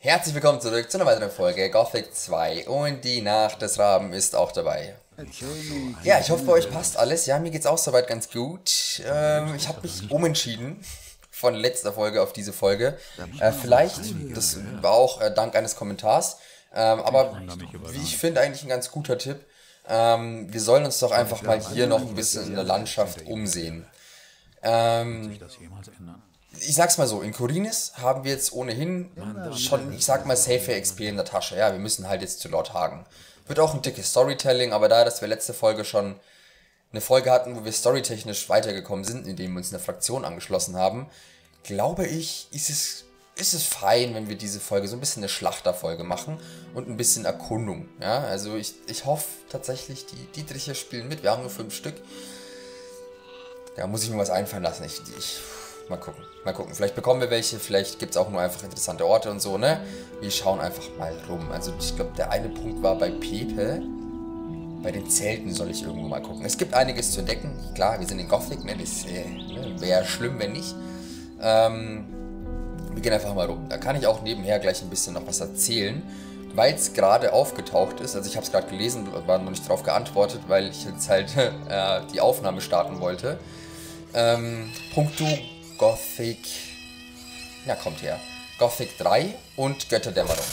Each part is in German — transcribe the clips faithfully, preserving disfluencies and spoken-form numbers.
Herzlich willkommen zurück zu einer weiteren Folge Gothic zwei und die Nacht des Raben ist auch dabei. Ja, ich hoffe, bei euch passt alles. Ja, mir geht's auch soweit ganz gut. Ähm, ich habe mich umentschieden von letzter Folge auf diese Folge. Äh, vielleicht, das war auch äh, dank eines Kommentars, ähm, aber wie ich finde, eigentlich ein ganz guter Tipp. Ähm, wir sollen uns doch einfach mal hier noch ein bisschen in der Landschaft umsehen. Ähm... Ich sag's mal so, in Khorinis haben wir jetzt ohnehin schon, ich sag mal, safe X P in der Tasche. Ja, wir müssen halt jetzt zu Lord Hagen. Wird auch ein dickes Storytelling, aber da, dass wir letzte Folge schon eine Folge hatten, wo wir storytechnisch weitergekommen sind, indem wir uns einer Fraktion angeschlossen haben, glaube ich, ist es, ist es fein, wenn wir diese Folge so ein bisschen eine Schlachterfolge machen und ein bisschen Erkundung. Ja, also ich, ich hoffe tatsächlich, die Dietriche spielen mit. Wir haben nur fünf Stück. Da muss ich mir was einfallen lassen. Ich... ich Mal gucken, mal gucken. Vielleicht bekommen wir welche, vielleicht gibt es auch nur einfach interessante Orte und so, ne? Wir schauen einfach mal rum. Also ich glaube, der eine Punkt war bei Pepe. Bei den Zelten soll ich irgendwo mal gucken. Es gibt einiges zu entdecken. Klar, wir sind in Gothic, ne? Das äh, ne? Wäre schlimm, wenn nicht. Ähm, wir gehen einfach mal rum. Da kann ich auch nebenher gleich ein bisschen noch was erzählen, weil es gerade aufgetaucht ist. Also ich habe es gerade gelesen, war noch nicht darauf geantwortet, weil ich jetzt halt äh, die Aufnahme starten wollte. Ähm, Punkto Gothic, ja kommt her, Gothic drei und Götterdämmerung.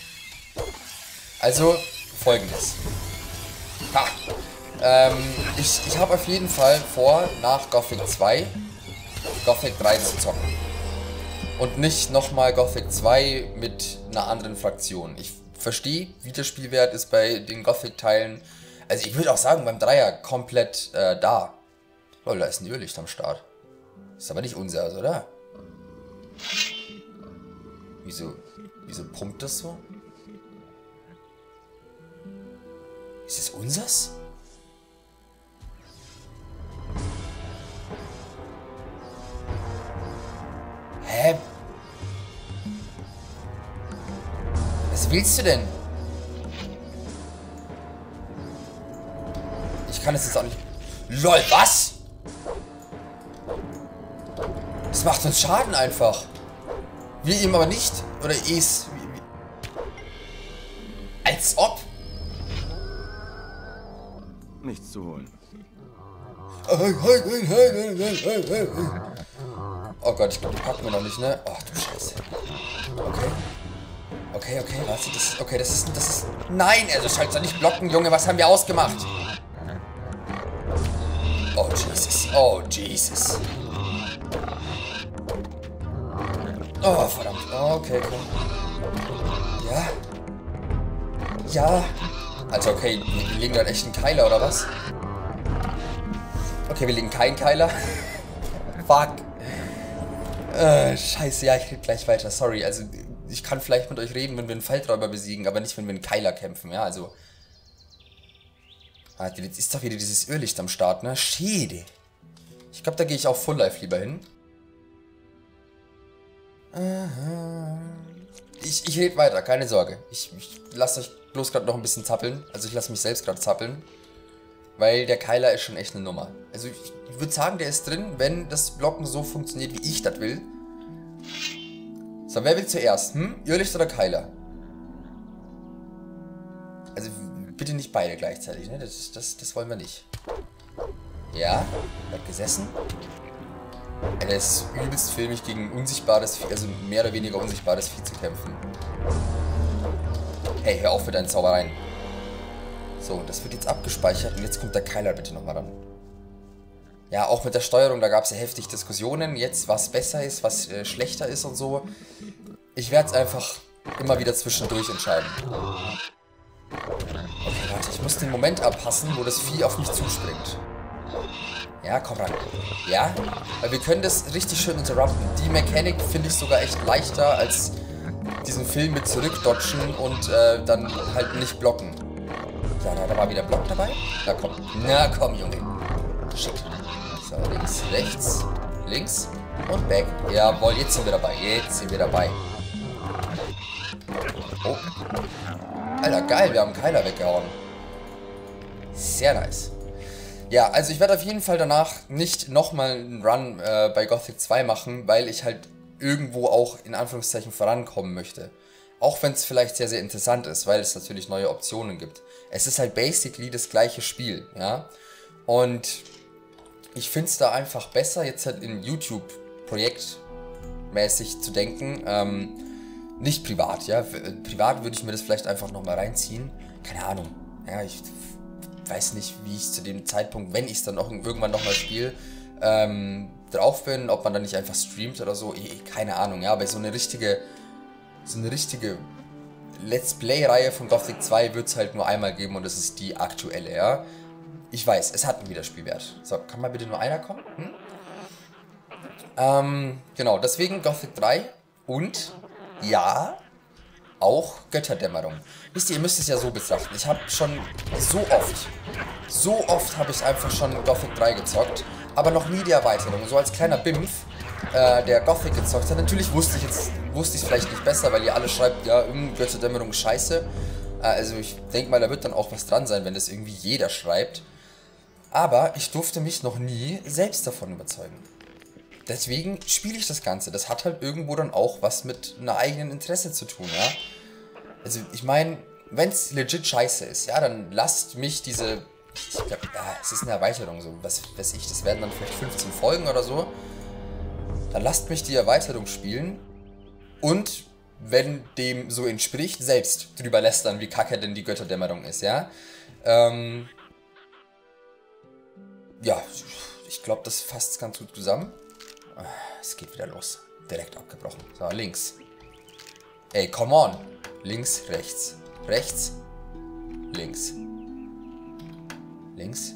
Also folgendes. Ha. Ähm, ich ich habe auf jeden Fall vor, nach Gothic zwei, Gothic drei zu zocken. Und nicht nochmal Gothic zwei mit einer anderen Fraktion. Ich verstehe, wie der Spielwert ist bei den Gothic-Teilen. Also ich würde auch sagen, beim Dreier komplett äh, da. Lol, da ist ein Irrlicht am Start. Ist aber nicht unseres, oder? Wieso, wieso pumpt das so? Ist es unseres? Hä? Was willst du denn? Ich kann es jetzt auch nicht... LOL, was? Das macht uns Schaden einfach. Wir ihm aber nicht. Oder es. Als ob. Nichts zu holen. Oh Gott, ich glaube, die packen wir noch nicht, ne? Oh, du Scheiße. Okay. Okay, okay, warte, das, okay, das ist, das ist... Nein, also sollst du nicht blocken, Junge, was haben wir ausgemacht? Oh, Jesus, oh, Jesus. Oh, verdammt. Oh, okay, komm. Ja. Ja. Also, okay, wir legen da echt einen Keiler, oder was? Okay, wir legen keinen Keiler. Fuck. Äh, scheiße, ja, ich rede gleich weiter. Sorry, also, ich kann vielleicht mit euch reden, wenn wir einen Feldräuber besiegen, aber nicht, wenn wir einen Keiler kämpfen, ja, also. Ah, jetzt ist doch wieder dieses Irrlicht am Start, ne? Schäde. Ich glaube, da gehe ich auch Full Life lieber hin. Ich, ich rede weiter, keine Sorge. Ich, ich lasse euch bloß gerade noch ein bisschen zappeln. Also ich lasse mich selbst gerade zappeln. Weil der Keiler ist schon echt eine Nummer. Also ich, ich würde sagen, der ist drin, wenn das Blocken so funktioniert, wie ich das will. So, wer will zuerst? Hm? Irrlicht oder Keiler? Also bitte nicht beide gleichzeitig, ne? Das, das, das wollen wir nicht. Ja, hat gesessen. Alter, es ist übelst filmig gegen unsichtbares Vieh, also mehr oder weniger unsichtbares Vieh zu kämpfen. Hey, hör auf mit deinen Zaubereien. So, das wird jetzt abgespeichert und jetzt kommt der Keiler bitte nochmal ran. Ja, auch mit der Steuerung, da gab es ja heftig Diskussionen, jetzt was besser ist, was äh, schlechter ist und so. Ich werde es einfach immer wieder zwischendurch entscheiden. Okay, warte, ich muss den Moment abpassen, wo das Vieh auf mich zuspringt. Ja, komm ran. Ja, weil wir können das richtig schön interrupten. Die Mechanik finde ich sogar echt leichter als diesen Film mit zurückdodgen und äh, dann halt nicht blocken. Ja, da, da war wieder Block dabei. Na komm, na komm, Junge. Shit. So, links, rechts, links und back. Jawohl, jetzt sind wir dabei. Jetzt sind wir dabei. Oh. Alter, geil, wir haben einen Keiler weggehauen. Sehr nice. Ja, also ich werde auf jeden Fall danach nicht nochmal einen Run äh, bei Gothic zwei machen, weil ich halt irgendwo auch in Anführungszeichen vorankommen möchte. Auch wenn es vielleicht sehr, sehr interessant ist, weil es natürlich neue Optionen gibt. Es ist halt basically das gleiche Spiel, ja. Und ich finde es da einfach besser, jetzt halt in YouTube-Projektmäßig zu denken. Ähm, nicht privat, ja. Privat würde ich mir das vielleicht einfach nochmal reinziehen. Keine Ahnung. Ja, ich weiß nicht, wie ich zu dem Zeitpunkt, wenn ich es dann auch irgendwann nochmal spiele, ähm, drauf bin, ob man dann nicht einfach streamt oder so. Eh, keine Ahnung, ja. Aber so eine richtige, so eine richtige Let's Play-Reihe von Gothic zwei wird es halt nur einmal geben und das ist die aktuelle, ja. Ich weiß, es hat einen Wiederspielwert. So, kann mal bitte nur einer kommen? Hm? Ähm, genau, deswegen Gothic drei und, ja, auch Götterdämmerung. Wisst ihr, ihr müsst es ja so betrachten. Ich habe schon so oft, so oft habe ich einfach schon Gothic drei gezockt, aber noch nie die Erweiterung. So als kleiner Bimpf, äh, der Gothic gezockt hat. Natürlich wusste ich jetzt, wusste ich es vielleicht nicht besser, weil ihr alle schreibt, ja, Götterdämmerung ist scheiße. Äh, also ich denke mal, da wird dann auch was dran sein, wenn das irgendwie jeder schreibt. Aber ich durfte mich noch nie selbst davon überzeugen. Deswegen spiele ich das Ganze. Das hat halt irgendwo dann auch was mit einer eigenen Interesse zu tun, ja. Also ich meine, wenn es legit scheiße ist, ja, dann lasst mich diese... Ich glaube, ja, es ist eine Erweiterung, so, was weiß ich, das werden dann vielleicht fünfzehn Folgen oder so. Dann lasst mich die Erweiterung spielen und, wenn dem so entspricht, selbst drüber lästern, wie kacke denn die Götterdämmerung ist, ja. Ähm... Ja, ich glaube, das fasst ganz gut zusammen. Es geht wieder los. Direkt abgebrochen. So, links. Ey, come on. Links, rechts. Rechts. Links. Links.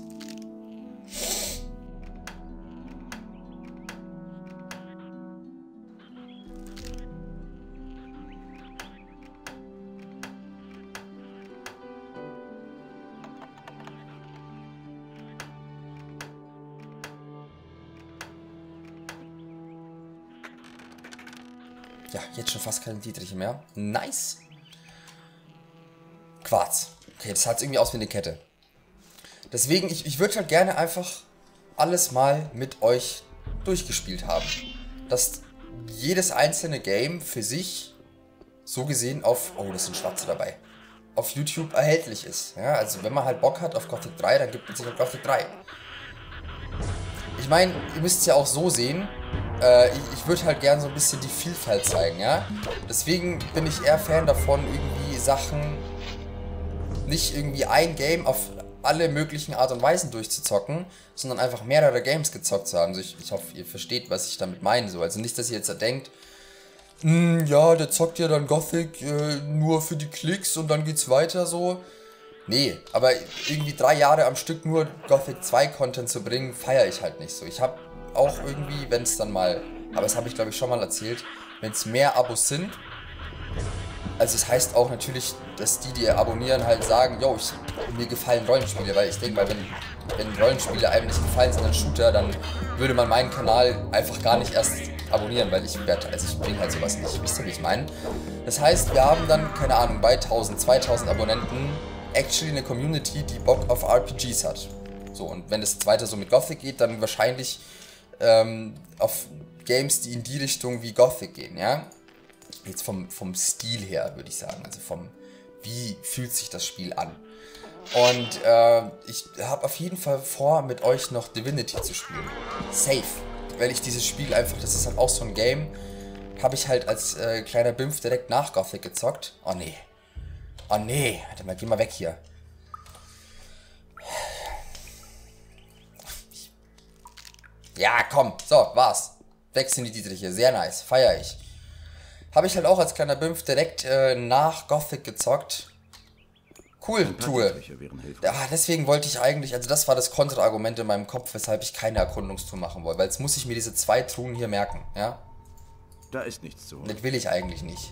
Ja, jetzt schon fast keine Dietriche mehr. Nice. Quarz. Okay, das sah jetzt irgendwie aus wie eine Kette. Deswegen, ich, ich würde halt gerne einfach alles mal mit euch durchgespielt haben. Dass jedes einzelne Game für sich so gesehen auf... Oh, das sind Schwarze dabei. Auf YouTube erhältlich ist. Ja, also wenn man halt Bock hat auf Gothic drei, dann gibt es sich halt Gothic drei. Ich meine, ihr müsst es ja auch so sehen... Ich, ich würde halt gern so ein bisschen die Vielfalt zeigen, ja. Deswegen bin ich eher Fan davon, irgendwie Sachen, nicht irgendwie ein Game auf alle möglichen Art und Weisen durchzuzocken, sondern einfach mehrere Games gezockt zu haben. Also ich, ich hoffe, ihr versteht, was ich damit meine. So. Also nicht, dass ihr jetzt da denkt, ja, der zockt ja dann Gothic äh, nur für die Klicks und dann geht's weiter so. Nee, aber irgendwie drei Jahre am Stück nur Gothic zwei Content zu bringen, feiere ich halt nicht so. Ich habe auch irgendwie, wenn es dann mal, aber das habe ich glaube ich schon mal erzählt, wenn es mehr Abos sind, also es heißt auch natürlich, dass die, die abonnieren, halt sagen, yo, ich, mir gefallen Rollenspiele, weil ich denke mal, wenn, wenn Rollenspiele einem nicht gefallen, sondern Shooter, dann würde man meinen Kanal einfach gar nicht erst abonnieren, weil ich werde, also ich bringe halt sowas nicht, wisst ihr, wie ich meine? Das heißt, wir haben dann, keine Ahnung, bei tausend, zweitausend Abonnenten actually eine Community, die Bock auf R P Gs hat. So, und wenn es weiter so mit Gothic geht, dann wahrscheinlich ähm, auf Games, die in die Richtung wie Gothic gehen, ja? Jetzt vom, vom Stil her, würde ich sagen, also vom, wie fühlt sich das Spiel an. Und äh, ich habe auf jeden Fall vor, mit euch noch Divinity zu spielen. Safe. Weil ich dieses Spiel einfach, das ist halt auch so ein Game, habe ich halt als äh, kleiner Bimpf direkt nach Gothic gezockt. Oh nee. Oh nee. Warte mal, geh mal weg hier. Ja, komm. So, war's. Wechseln die Dietriche. Sehr nice. Feier ich. Habe ich halt auch als kleiner Bimpf direkt äh, nach Gothic gezockt. Cool, Tour. Ja, deswegen wollte ich eigentlich, also das war das Kontraargument in meinem Kopf, weshalb ich keine Erkundungstour machen wollte. Weil jetzt muss ich mir diese zwei Truhen hier merken, ja? Da ist nichts zu holen. Das will ich eigentlich nicht.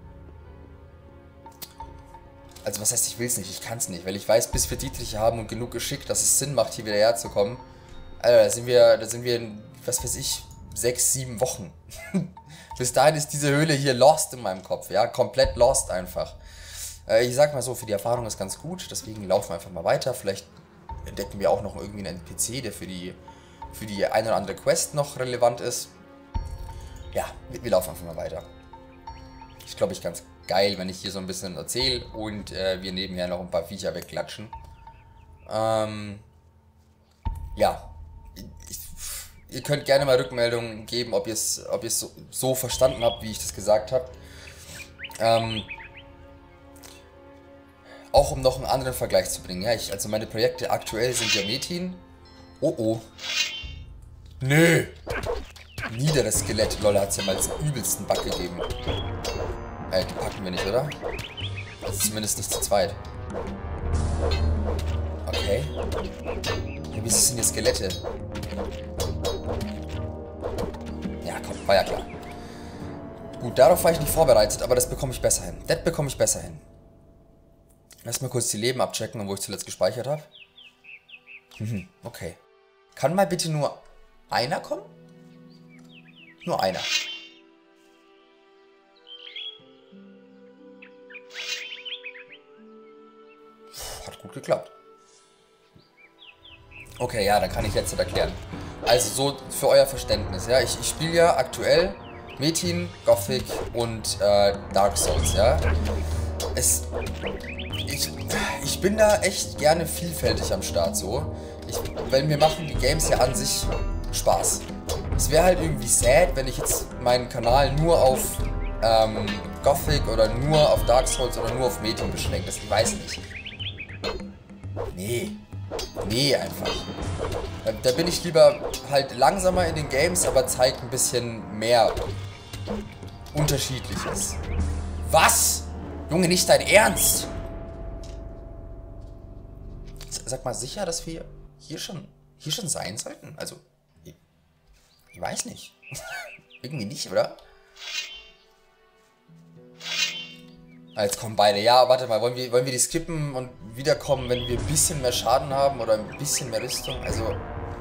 Also was heißt, ich will es nicht, ich kann es nicht. Weil ich weiß, bis wir Dietriche haben und genug geschickt, dass es Sinn macht, hier wieder herzukommen. Alter, da sind wir, da sind wir in, was weiß ich, sechs, sieben Wochen. Bis dahin ist diese Höhle hier lost in meinem Kopf, ja? Komplett lost einfach. Ich sag mal so, für die Erfahrung ist ganz gut, deswegen laufen wir einfach mal weiter. Vielleicht entdecken wir auch noch irgendwie einen N P C, der für die, für die eine oder andere Quest noch relevant ist. Ja, wir, wir laufen einfach mal weiter. Ich glaube, ich ganz, geil, wenn ich hier so ein bisschen erzähle und äh, wir nebenher noch ein paar Viecher wegklatschen. Ähm, ja. Ich, ihr könnt gerne mal Rückmeldungen geben, ob ihr es ob ihr's so, so verstanden habt, wie ich das gesagt habe. Ähm, auch um noch einen anderen Vergleich zu bringen. Ja, ich, also meine Projekte aktuell sind ja Metin. Oh oh. Nö. Niederes Skelett. Lol, hat es ja mal als übelsten Bug gegeben. Äh, die packen wir nicht, oder? Also zumindest nicht zu zweit. Okay. Ja, wie sind hier Skelette? Ja, komm, war ja klar. Gut, darauf war ich nicht vorbereitet, aber das bekomme ich besser hin. Das bekomme ich besser hin. Lass mal kurz die Leben abchecken, wo ich zuletzt gespeichert habe. Mhm, okay. Kann mal bitte nur einer kommen? Nur einer. Hat gut geklappt. Okay, ja, dann kann ich jetzt das erklären. Also so für euer Verständnis, ja. Ich, ich spiele ja aktuell Metin, Gothic und äh, Dark Souls, ja. Es... Ich, ich bin da echt gerne vielfältig am Start, so. Ich, weil mir machen die Games ja an sich Spaß. Es wäre halt irgendwie sad, wenn ich jetzt meinen Kanal nur auf ähm, Gothic oder nur auf Dark Souls oder nur auf Metin beschränkt ist. Ich weiß nicht. Nee. Nee, einfach. Da, da bin ich lieber halt langsamer in den Games, aber zeige ein bisschen mehr Unterschiedliches. Was? Junge, nicht dein Ernst? Sag mal sicher, dass wir hier schon, hier schon sein sollten? Also, ich, ich weiß nicht. Irgendwie nicht, oder? Ah, jetzt kommen beide. Ja, warte mal, wollen wir, wollen wir die skippen und wiederkommen, wenn wir ein bisschen mehr Schaden haben oder ein bisschen mehr Rüstung? Also,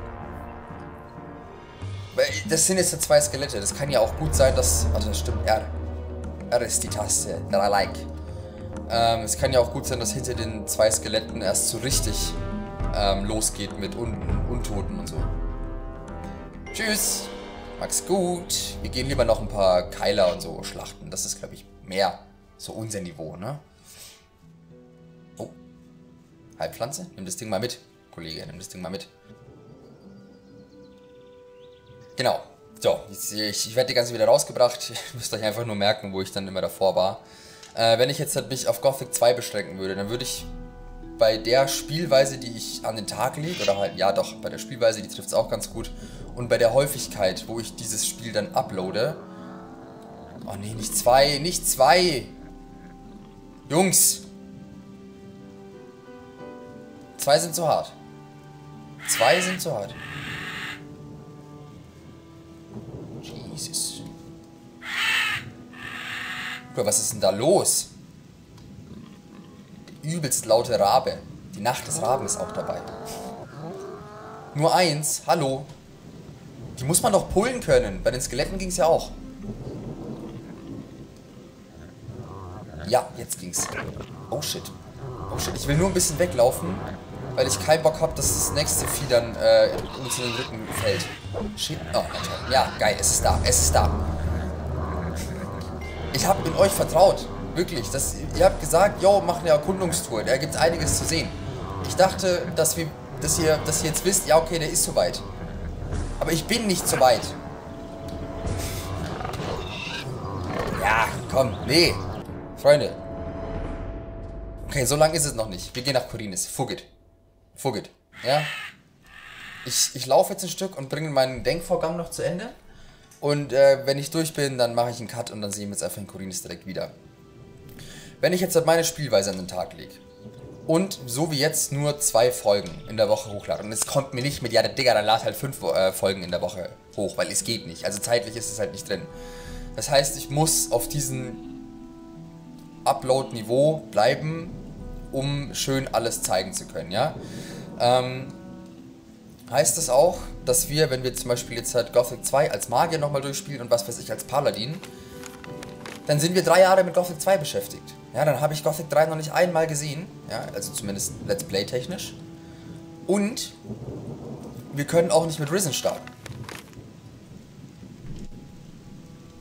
das sind jetzt zwei Skelette. Das kann ja auch gut sein, dass... Warte, das stimmt. R. R ist die Taste. That I like. Ähm, es kann ja auch gut sein, dass hinter den zwei Skeletten erst so richtig ähm, losgeht mit Un Untoten und so. Tschüss. Macht's gut. Wir gehen lieber noch ein paar Keiler und so schlachten. Das ist, glaube ich, mehr so unser Niveau, ne? Oh. Heilpflanze? Nimm das Ding mal mit, Kollege. Nimm das Ding mal mit. Genau. So, ich, ich werde die ganze wieder rausgebracht. Ihr müsst euch einfach nur merken, wo ich dann immer davor war. Äh, wenn ich jetzt halt mich auf Gothic zwei beschränken würde, dann würde ich bei der Spielweise, die ich an den Tag lege, oder halt, ja doch, bei der Spielweise, die trifft es auch ganz gut, und bei der Häufigkeit, wo ich dieses Spiel dann uploade. Oh nee, nicht zwei, nicht zwei! Jungs! Zwei sind zu hart. Zwei sind zu hart. Jesus. Was ist denn da los? Die übelst laute Rabe. Die Nacht des Raben ist auch dabei. Nur eins, hallo. Die muss man doch pullen können. Bei den Skeletten ging es ja auch. Ja, jetzt ging's. Oh shit. Oh shit, ich will nur ein bisschen weglaufen, weil ich keinen Bock habe, dass das nächste Vieh dann äh, uns in den Rücken fällt. Shit. Oh, Alter. Ja, geil, es ist da. Es ist da. Ich habe in euch vertraut. Wirklich. Das, ihr habt gesagt, yo, mach eine Erkundungstour. Da gibt es einiges zu sehen. Ich dachte, dass, wir, dass, ihr, dass ihr jetzt wisst, ja, okay, der ist soweit. Aber ich bin nicht so weit. Ja, komm, nee. Freunde. Okay, so lang ist es noch nicht. Wir gehen nach Khorinis. Fugit. Fugit. Ja. Ich, ich laufe jetzt ein Stück und bringe meinen Denkvorgang noch zu Ende. Und äh, wenn ich durch bin, dann mache ich einen Cut und dann sehen wir uns einfach in Khorinis direkt wieder. Wenn ich jetzt halt meine Spielweise an den Tag lege und so wie jetzt nur zwei Folgen in der Woche hochlade, und es kommt mir nicht mit, ja, der Digga, dann lad halt fünf äh, Folgen in der Woche hoch, weil es geht nicht. Also zeitlich ist es halt nicht drin. Das heißt, ich muss auf diesem Upload-Niveau bleiben, um schön alles zeigen zu können, ja. Ähm, heißt das auch, dass wir, wenn wir zum Beispiel jetzt halt Gothic zwei als Magier nochmal durchspielen und was weiß ich als Paladin, dann sind wir drei Jahre mit Gothic zwei beschäftigt. Ja, dann habe ich Gothic drei noch nicht einmal gesehen, ja, also zumindest Let's Play technisch. Und wir können auch nicht mit Risen starten.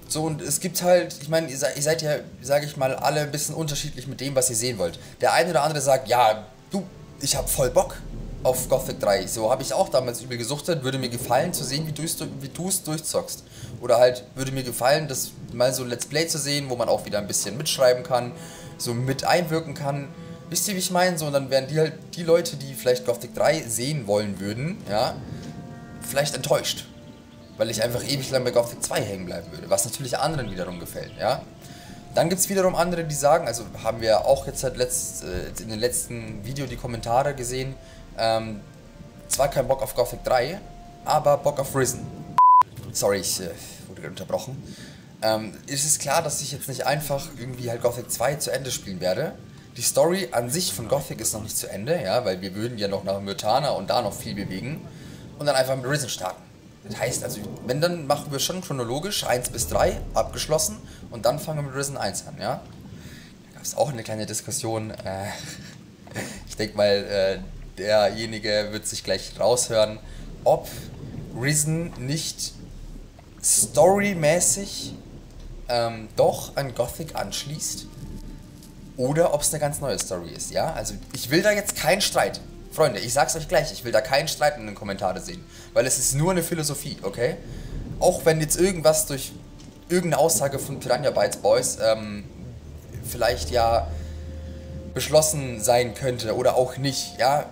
So, und es gibt halt, ich meine, ihr, ihr seid ja, sage ich mal, alle ein bisschen unterschiedlich mit dem, was ihr sehen wollt. Der eine oder andere sagt, ja, du, ich hab voll Bock auf Gothic drei. So habe ich auch damals übel gesuchtet, würde mir gefallen zu sehen, wie du es wie du's durchzockst. Oder halt, würde mir gefallen, das mal so ein Let's Play zu sehen, wo man auch wieder ein bisschen mitschreiben kann, so mit einwirken kann. Wisst ihr, wie ich meine? So, und dann wären die halt, die Leute, die vielleicht Gothic drei sehen wollen würden, ja, vielleicht enttäuscht. Weil ich einfach ewig lang bei Gothic zwei hängen bleiben würde, was natürlich anderen wiederum gefällt, ja. Dann gibt es wiederum andere, die sagen, also haben wir auch jetzt halt letzt, äh, in den letzten Video die Kommentare gesehen, ähm, zwar kein Bock auf Gothic drei, aber Bock auf Risen. Sorry, ich äh, wurde gerade unterbrochen. Ähm, ist es klar, dass ich jetzt nicht einfach irgendwie halt Gothic zwei zu Ende spielen werde. Die Story an sich von Gothic ist noch nicht zu Ende, ja, weil wir würden ja noch nach Myrtana und da noch viel bewegen und dann einfach mit Risen starten. Das heißt also, wenn, dann machen wir schon chronologisch eins bis drei abgeschlossen und dann fangen wir mit Risen eins an, ja. Da gab es auch eine kleine Diskussion. Äh, ich denke mal, äh, derjenige wird sich gleich raushören, ob Risen nicht storymäßig ähm, doch an Gothic anschließt oder ob es eine ganz neue Story ist, ja. Also ich will da jetzt keinen Streit. Freunde, ich sag's euch gleich, ich will da keinen Streit in den Kommentaren sehen, weil es ist nur eine Philosophie, okay? Auch wenn jetzt irgendwas durch irgendeine Aussage von Piranha Bytes Boys ähm, vielleicht ja beschlossen sein könnte oder auch nicht, ja?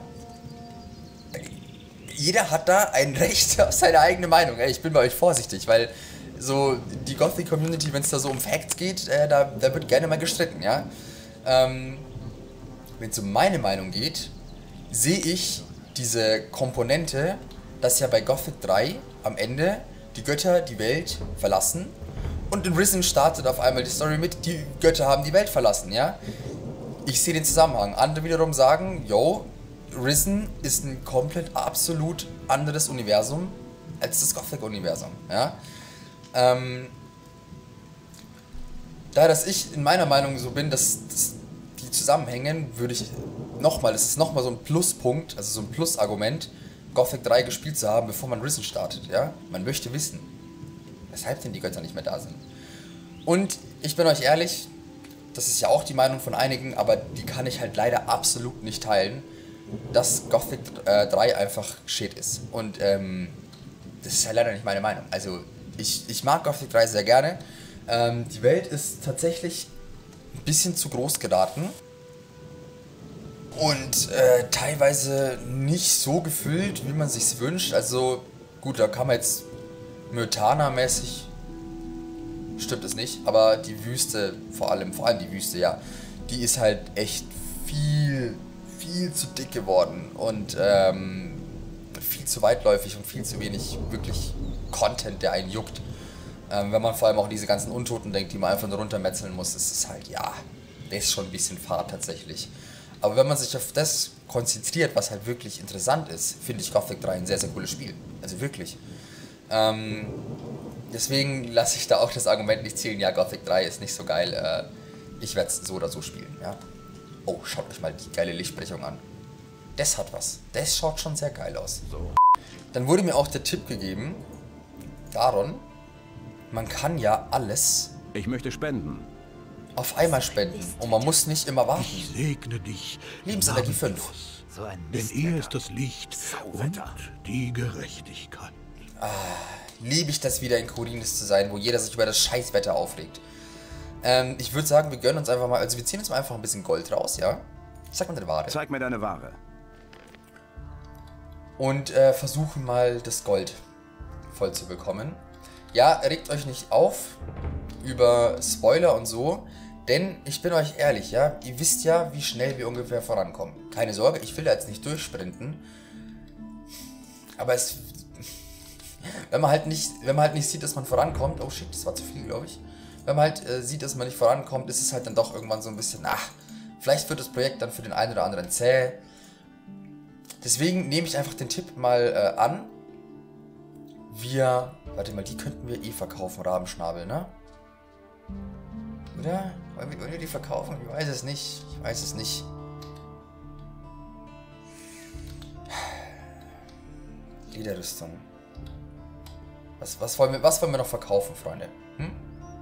Jeder hat da ein Recht auf seine eigene Meinung, ey. Ich bin bei euch vorsichtig, weil so die Gothic-Community, wenn es da so um Facts geht, äh, da, da wird gerne mal gestritten, ja? Ähm, wenn es um meine Meinung geht, sehe ich diese Komponente, dass ja bei Gothic drei am Ende die Götter die Welt verlassen und in Risen startet auf einmal die Story mit, die Götter haben die Welt verlassen, ja? Ich sehe den Zusammenhang. Andere wiederum sagen, yo, Risen ist ein komplett absolut anderes Universum als das Gothic-Universum, ja? Ähm, da dass ich in meiner Meinung so bin, dass, dass die zusammenhängen, würde ich nochmal, das ist nochmal so ein Pluspunkt, also so ein Plusargument, Gothic drei gespielt zu haben, bevor man Risen startet, ja? Man möchte wissen, weshalb denn die Götter nicht mehr da sind. Und ich bin euch ehrlich, das ist ja auch die Meinung von einigen, aber die kann ich halt leider absolut nicht teilen, dass Gothic äh, drei einfach Shit ist. Und ähm, das ist ja leider nicht meine Meinung. Also ich, ich mag Gothic drei sehr gerne. Ähm, die Welt ist tatsächlich ein bisschen zu groß geraten. Und äh, teilweise nicht so gefüllt, wie man sich's wünscht. Also gut, da kann man jetzt Myrtana-mäßig, stimmt es nicht, aber die Wüste, vor allem, vor allem die Wüste, ja, die ist halt echt viel, viel zu dick geworden und ähm, viel zu weitläufig und viel zu wenig wirklich Content, der einen juckt. Ähm, wenn man vor allem auch diese ganzen Untoten denkt, die man einfach nur runtermetzeln muss, ist es halt, ja, der ist schon ein bisschen fad tatsächlich. Aber wenn man sich auf das konzentriert, was halt wirklich interessant ist, finde ich Gothic drei ein sehr, sehr cooles Spiel. Also wirklich. Ähm, deswegen lasse ich da auch das Argument nicht zählen, ja, Gothic drei ist nicht so geil, äh, ich werde es so oder so spielen, ja. Oh, schaut euch mal die geile Lichtsprechung an. Das hat was. Das schaut schon sehr geil aus. So. Dann wurde mir auch der Tipp gegeben, Daron, man kann ja alles... Ich möchte spenden. ...auf einmal spenden und man muss nicht immer warten. Ich segne dich. Lebensenergie fünf. So ein Denn er ist das Licht und die Gerechtigkeit. Ah, liebe ich das wieder in Korinis zu sein, wo jeder sich über das Scheißwetter aufregt. Ähm, ich würde sagen, wir gönnen uns einfach mal, also wir ziehen uns mal einfach ein bisschen Gold raus, ja? Sag mal deine Ware. Zeig mir deine Ware. Und äh, versuchen mal das Gold voll zu bekommen. Ja, regt euch nicht auf über Spoiler und so, denn ich bin euch ehrlich, ja, ihr wisst ja, wie schnell wir ungefähr vorankommen. Keine Sorge, ich will da jetzt nicht durchsprinten, aber es, wenn man halt nicht, wenn man halt nicht sieht, dass man vorankommt, oh shit, das war zu viel, glaube ich, wenn man halt äh, sieht, dass man nicht vorankommt, ist es halt dann doch irgendwann so ein bisschen, ach, vielleicht wird das Projekt dann für den einen oder anderen zäh. Deswegen nehme ich einfach den Tipp mal äh, an. Wir, warte mal, die könnten wir eh verkaufen, Rabenschnabel, ne? Oder? Wollen wir, wollen wir die verkaufen? Ich weiß es nicht. Ich weiß es nicht. Lederrüstung. Was, was, wollen wir, was wollen wir noch verkaufen, Freunde? Hm?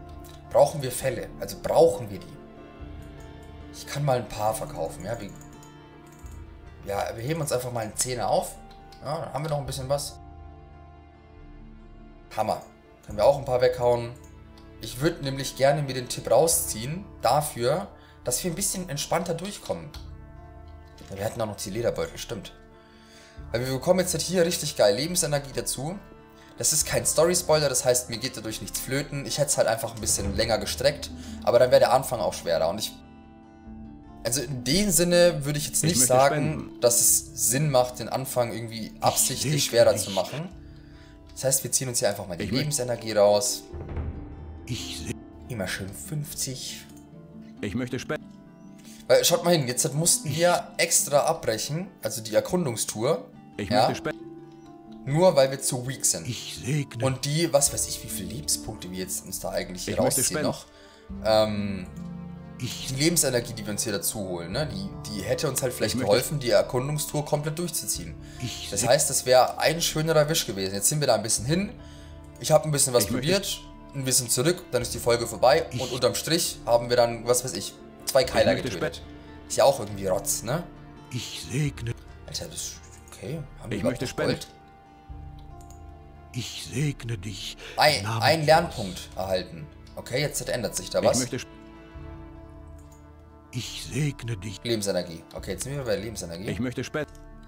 brauchen wir Felle. Also brauchen wir die. Ich kann mal ein paar verkaufen, ja. Wir, ja, wir heben uns einfach mal einen Zehner auf. Ja, dann haben wir noch ein bisschen was. Hammer. Können wir auch ein paar weghauen. Ich würde nämlich gerne mir den Tipp rausziehen, dafür, dass wir ein bisschen entspannter durchkommen. Ja, wir hatten auch noch die Lederbeutel, stimmt. Weil wir bekommen jetzt halt hier richtig geil Lebensenergie dazu. Das ist kein Story-Spoiler, das heißt, mir geht dadurch nichts flöten. Ich hätte es halt einfach ein bisschen länger gestreckt, aber dann wäre der Anfang auch schwerer. Und ich... Also in dem Sinne würde ich jetzt nicht ich sagen, spenden. dass es Sinn macht, den Anfang irgendwie absichtlich schwerer nicht. zu machen. Das heißt, wir ziehen uns hier einfach mal die ich Lebensenergie raus. Ich sehe... Immer schön fünfzig. Ich möchte spenden. Weil, schaut mal hin, jetzt mussten wir extra abbrechen, also die Erkundungstour. Ich ja, möchte spenden. Nur weil wir zu weak sind. Ich segne. Und die, was weiß ich, wie viele Lebenspunkte wir jetzt uns da eigentlich hier ich rausziehen noch. Ähm, ich die Lebensenergie, die wir uns hier dazu holen, ne, die, die hätte uns halt vielleicht geholfen, die Erkundungstour komplett durchzuziehen. Ich das heißt, das wäre ein schönerer Wisch gewesen. Jetzt sind wir da ein bisschen hin. Ich habe ein bisschen was ich probiert, ein bisschen zurück, dann ist die Folge vorbei. Ich und unterm Strich haben wir dann, was weiß ich, zwei Keiler getötet. Ist ja auch irgendwie Rotz, ne? Ich segne. Alter, das ist okay. Haben wir ich möchte spenden. Ich segne dich. Ein, ein Lernpunkt erhalten. Okay, jetzt ändert sich da was. Ich möchte Ich segne dich. Lebensenergie. Okay, jetzt sind wir bei Lebensenergie. Ich möchte spenden.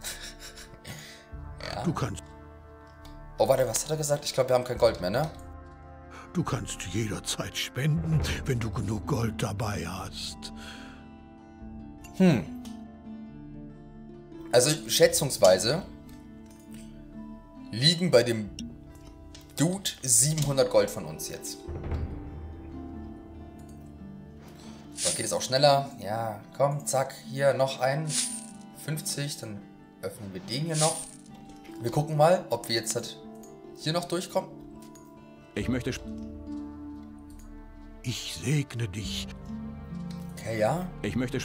Ja. Du kannst. Oh, warte, was hat er gesagt? Ich glaube, wir haben kein Gold mehr, ne? Du kannst jederzeit spenden, wenn du genug Gold dabei hast. Hm. Also schätzungsweise liegen bei dem Dude siebenhundert Gold von uns jetzt. So, geht es auch schneller. Ja, komm, zack, hier noch ein. fünfzig, dann öffnen wir den hier noch. Wir gucken mal, ob wir jetzt halt hier noch durchkommen. Ich möchte... Ich segne dich. Okay, ja. Ich möchte...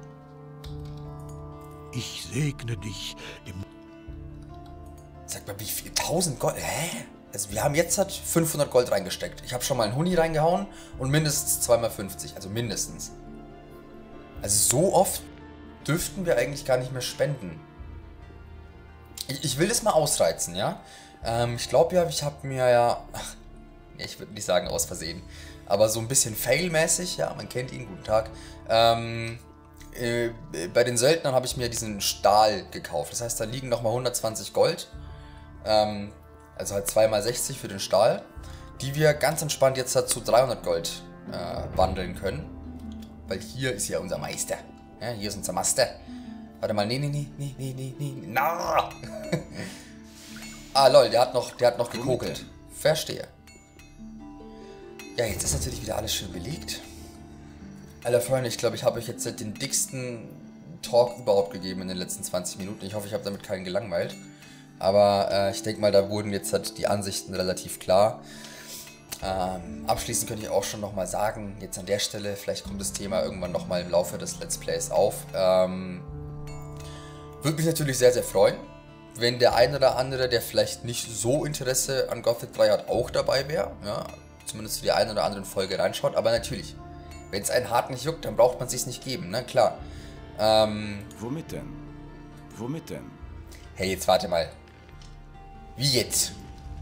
Ich segne dich im... Sag mal, wie viel? tausend Gold? Hä? Also wir haben jetzt halt fünfhundert Gold reingesteckt. Ich habe schon mal einen Huni reingehauen und mindestens zweimal fünfzig. Also mindestens. Also so oft dürften wir eigentlich gar nicht mehr spenden. Ich, ich will das mal ausreizen, ja? Ähm, ich glaube ja, ich habe mir ja... Ach, ich würde nicht sagen aus Versehen. Aber so ein bisschen failmäßig, ja, man kennt ihn, guten Tag. Ähm... Äh, bei den Söldnern habe ich mir diesen Stahl gekauft. Das heißt, da liegen nochmal hundertzwanzig Gold. Ähm, also halt zwei mal sechzig für den Stahl. Die wir ganz entspannt jetzt halt zu dreihundert Gold äh, wandeln können. Weil hier ist ja unser Meister. Ja, hier ist unser Master. Warte mal, nee, nee, nee, nee, nee, nee, nee. Na! Ah, lol, der hat noch, der hat noch gekokelt. Verstehe. Ja, jetzt ist natürlich wieder alles schön belegt. Alter Freunde, ich glaube, ich habe euch jetzt den dicksten Talk überhaupt gegeben in den letzten zwanzig Minuten. Ich hoffe, ich habe damit keinen gelangweilt. Aber äh, ich denke mal, da wurden jetzt halt die Ansichten relativ klar. Ähm, abschließend könnte ich auch schon nochmal sagen, jetzt an der Stelle, vielleicht kommt das Thema irgendwann nochmal im Laufe des Let's Plays auf. Ähm, würde mich natürlich sehr, sehr freuen, wenn der ein oder andere, der vielleicht nicht so Interesse an Gothic drei hat, auch dabei wäre. Ja, zumindest zu der einen oder anderen Folge reinschaut. Aber natürlich... Wenn es einen hart nicht juckt, dann braucht man es sich nicht geben, ne? Klar. Ähm... Womit denn? Womit denn? Hey, jetzt warte mal. Wie jetzt?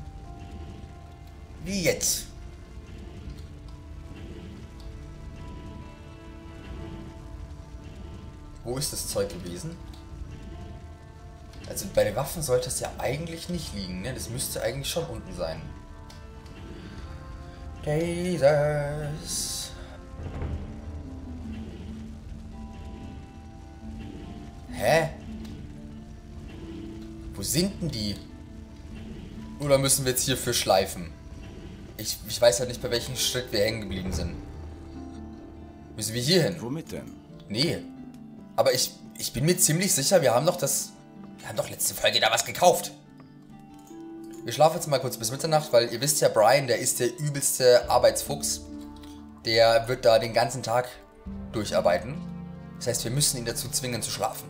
Wie jetzt? Wo ist das Zeug gewesen? Also bei den Waffen sollte es ja eigentlich nicht liegen, ne? Das müsste eigentlich schon unten sein. Jesus... Hä? Wo sind denn die? Oder müssen wir jetzt hierfür schleifen? Ich, ich weiß ja nicht, bei welchem Schritt wir hängen geblieben sind. Müssen wir hier hin? Womit denn? Nee. Aber ich, ich bin mir ziemlich sicher, wir haben doch das... Wir haben doch letzte Folge da was gekauft. Wir schlafen jetzt mal kurz bis Mitternacht, weil ihr wisst ja, Brian, der ist der übelste Arbeitsfuchs. Der wird da den ganzen Tag durcharbeiten. Das heißt, wir müssen ihn dazu zwingen zu schlafen.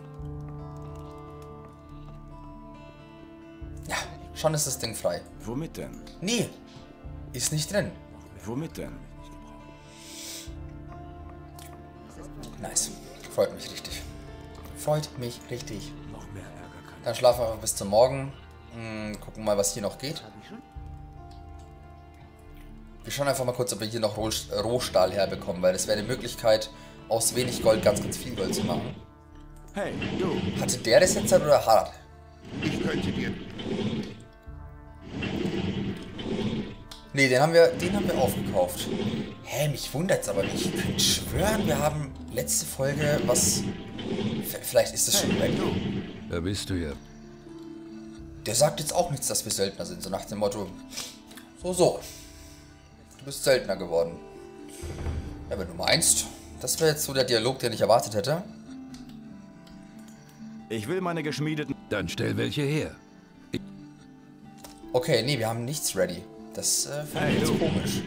Ja, schon ist das Ding frei. Womit denn? Nee, ist nicht drin. Womit denn? Nice. Freut mich richtig. Freut mich richtig. Dann schlafen wir bis zum Morgen. Hm, gucken mal, was hier noch geht. Wir schauen einfach mal kurz, ob wir hier noch Roh Rohstahl herbekommen, weil das wäre eine Möglichkeit, aus wenig Gold ganz, ganz viel Gold zu machen. Hey, du. Hatte der das jetzt oder Harald? Ich könnte dir... Ne, den haben wir, den haben wir aufgekauft. Hä, mich wundert's aber nicht. Ich könnte schwören, wir haben letzte Folge was... Vielleicht ist das schon weg. Da bist du ja. Der sagt jetzt auch nichts, dass wir Söldner sind. So nach dem Motto... So, so. Du bist Söldner geworden. Ja, wenn du meinst. Das wäre jetzt so der Dialog, den ich erwartet hätte. Ich will meine geschmiedeten... Dann stell welche her. Okay, nee, wir haben nichts ready. Das äh, finde ich Hey, jetzt du. komisch.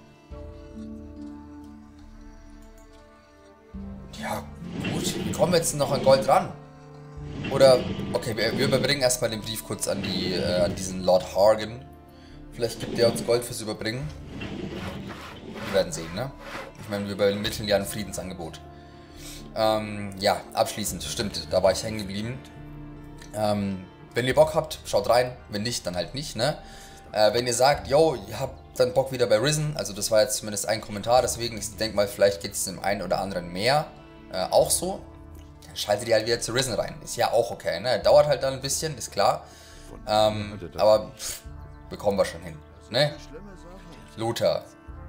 Ja, gut. Wie kommen wir jetzt noch an Gold ran? Oder, okay, wir, wir überbringen erstmal den Brief kurz an, die, äh, an diesen Lord Hargan. Vielleicht gibt der uns Gold fürs Überbringen. Wir werden sehen, ne? Ich meine, wir übermitteln ja ein Friedensangebot. Ähm, ja, abschließend, stimmt, da war ich hängen geblieben. Ähm, wenn ihr Bock habt, schaut rein. Wenn nicht, dann halt nicht, ne? Äh, wenn ihr sagt, yo, ihr habt dann Bock wieder bei Risen, also das war jetzt zumindest ein Kommentar, deswegen, ich denke mal, vielleicht geht es dem einen oder anderen mehr äh, auch so. Dann schaltet ihr halt wieder zu Risen rein. Ist ja auch okay, ne? Dauert halt dann ein bisschen, ist klar. Ähm, aber pff, bekommen wir schon hin, ne? Lothar.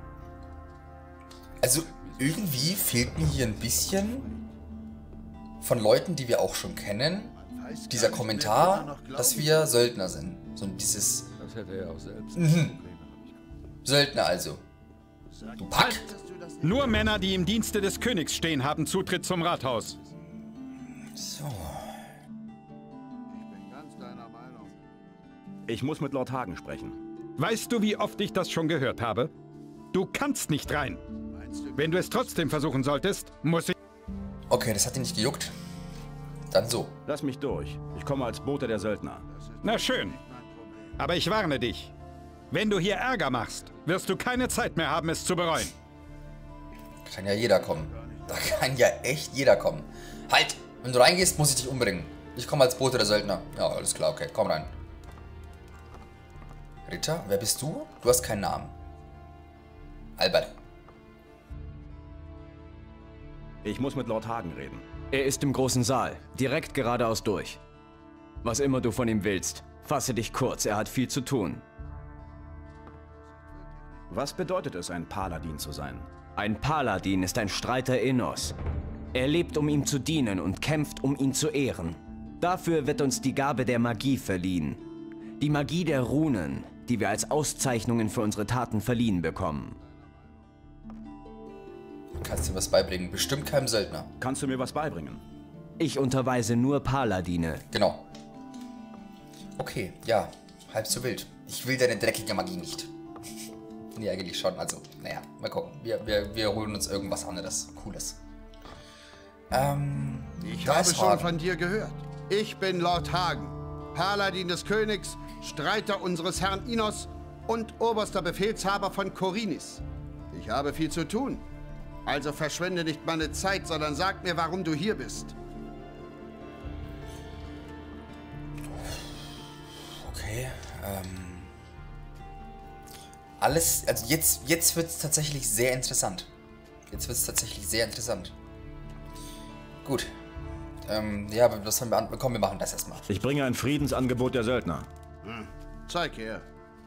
Also, irgendwie fehlt mir hier ein bisschen von Leuten, die wir auch schon kennen, dieser Kommentar, dass wir Söldner sind. So dieses... Das hätte er auch selbst. Mhm. Söldner also. Du Pack! Nur Männer, die im Dienste des Königs stehen, haben Zutritt zum Rathaus. So. Ich muss mit Lord Hagen sprechen. Weißt du, wie oft ich das schon gehört habe? Du kannst nicht rein. Wenn du es trotzdem versuchen solltest, muss ich... Okay, das hat ihn nicht gejuckt. Dann so. Lass mich durch. Ich komme als Bote der Söldner. Na schön. Aber ich warne dich. Wenn du hier Ärger machst, wirst du keine Zeit mehr haben, es zu bereuen. Kann ja jeder kommen. Da kann ja echt jeder kommen. Halt! Wenn du reingehst, muss ich dich umbringen. Ich komme als Bote der Söldner. Ja, alles klar, okay. Komm rein. Ritter, wer bist du? Du hast keinen Namen. Albert. Ich muss mit Lord Hagen reden. Er ist im großen Saal, direkt geradeaus durch. Was immer du von ihm willst, fasse dich kurz, er hat viel zu tun. Was bedeutet es, ein Paladin zu sein? Ein Paladin ist ein Streiter Innos. Er lebt, um ihm zu dienen und kämpft, um ihn zu ehren. Dafür wird uns die Gabe der Magie verliehen. Die Magie der Runen, die wir als Auszeichnungen für unsere Taten verliehen bekommen. Kannst du mir was beibringen? Bestimmt keinem Söldner. Kannst du mir was beibringen? Ich unterweise nur Paladine. Genau. Okay, ja. Halb so wild. Ich will deine dreckige Magie nicht. Nee, eigentlich schon. Also, naja, mal gucken. Wir, wir, wir holen uns irgendwas anderes. Cooles. Ähm, Ich da habe ist schon Hagen. von dir gehört. Ich bin Lord Hagen, Paladin des Königs, Streiter unseres Herrn Innos und oberster Befehlshaber von Khorinis. Ich habe viel zu tun. Also verschwende nicht meine Zeit, sondern sag mir, warum du hier bist. Okay, ähm... Alles, also jetzt, jetzt wird es tatsächlich sehr interessant. Jetzt wird es tatsächlich sehr interessant. Gut. Ähm, ja, aber was haben wir an? Komm, wir machen das erstmal. Ich bringe ein Friedensangebot der Söldner. Hm. Zeig her.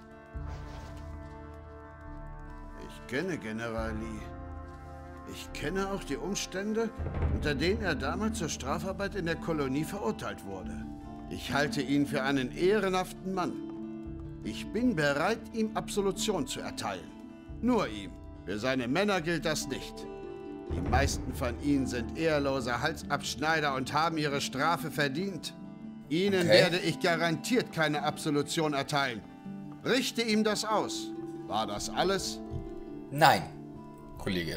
Ich kenne General Lee. Ich kenne auch die Umstände, unter denen er damals zur Strafarbeit in der Kolonie verurteilt wurde. Ich halte ihn für einen ehrenhaften Mann. Ich bin bereit, ihm Absolution zu erteilen. Nur ihm. Für seine Männer gilt das nicht. Die meisten von ihnen sind ehrlose Halsabschneider und haben ihre Strafe verdient. Ihnen Okay. werde ich garantiert keine Absolution erteilen. Richte ihm das aus. War das alles? Nein, Kollege.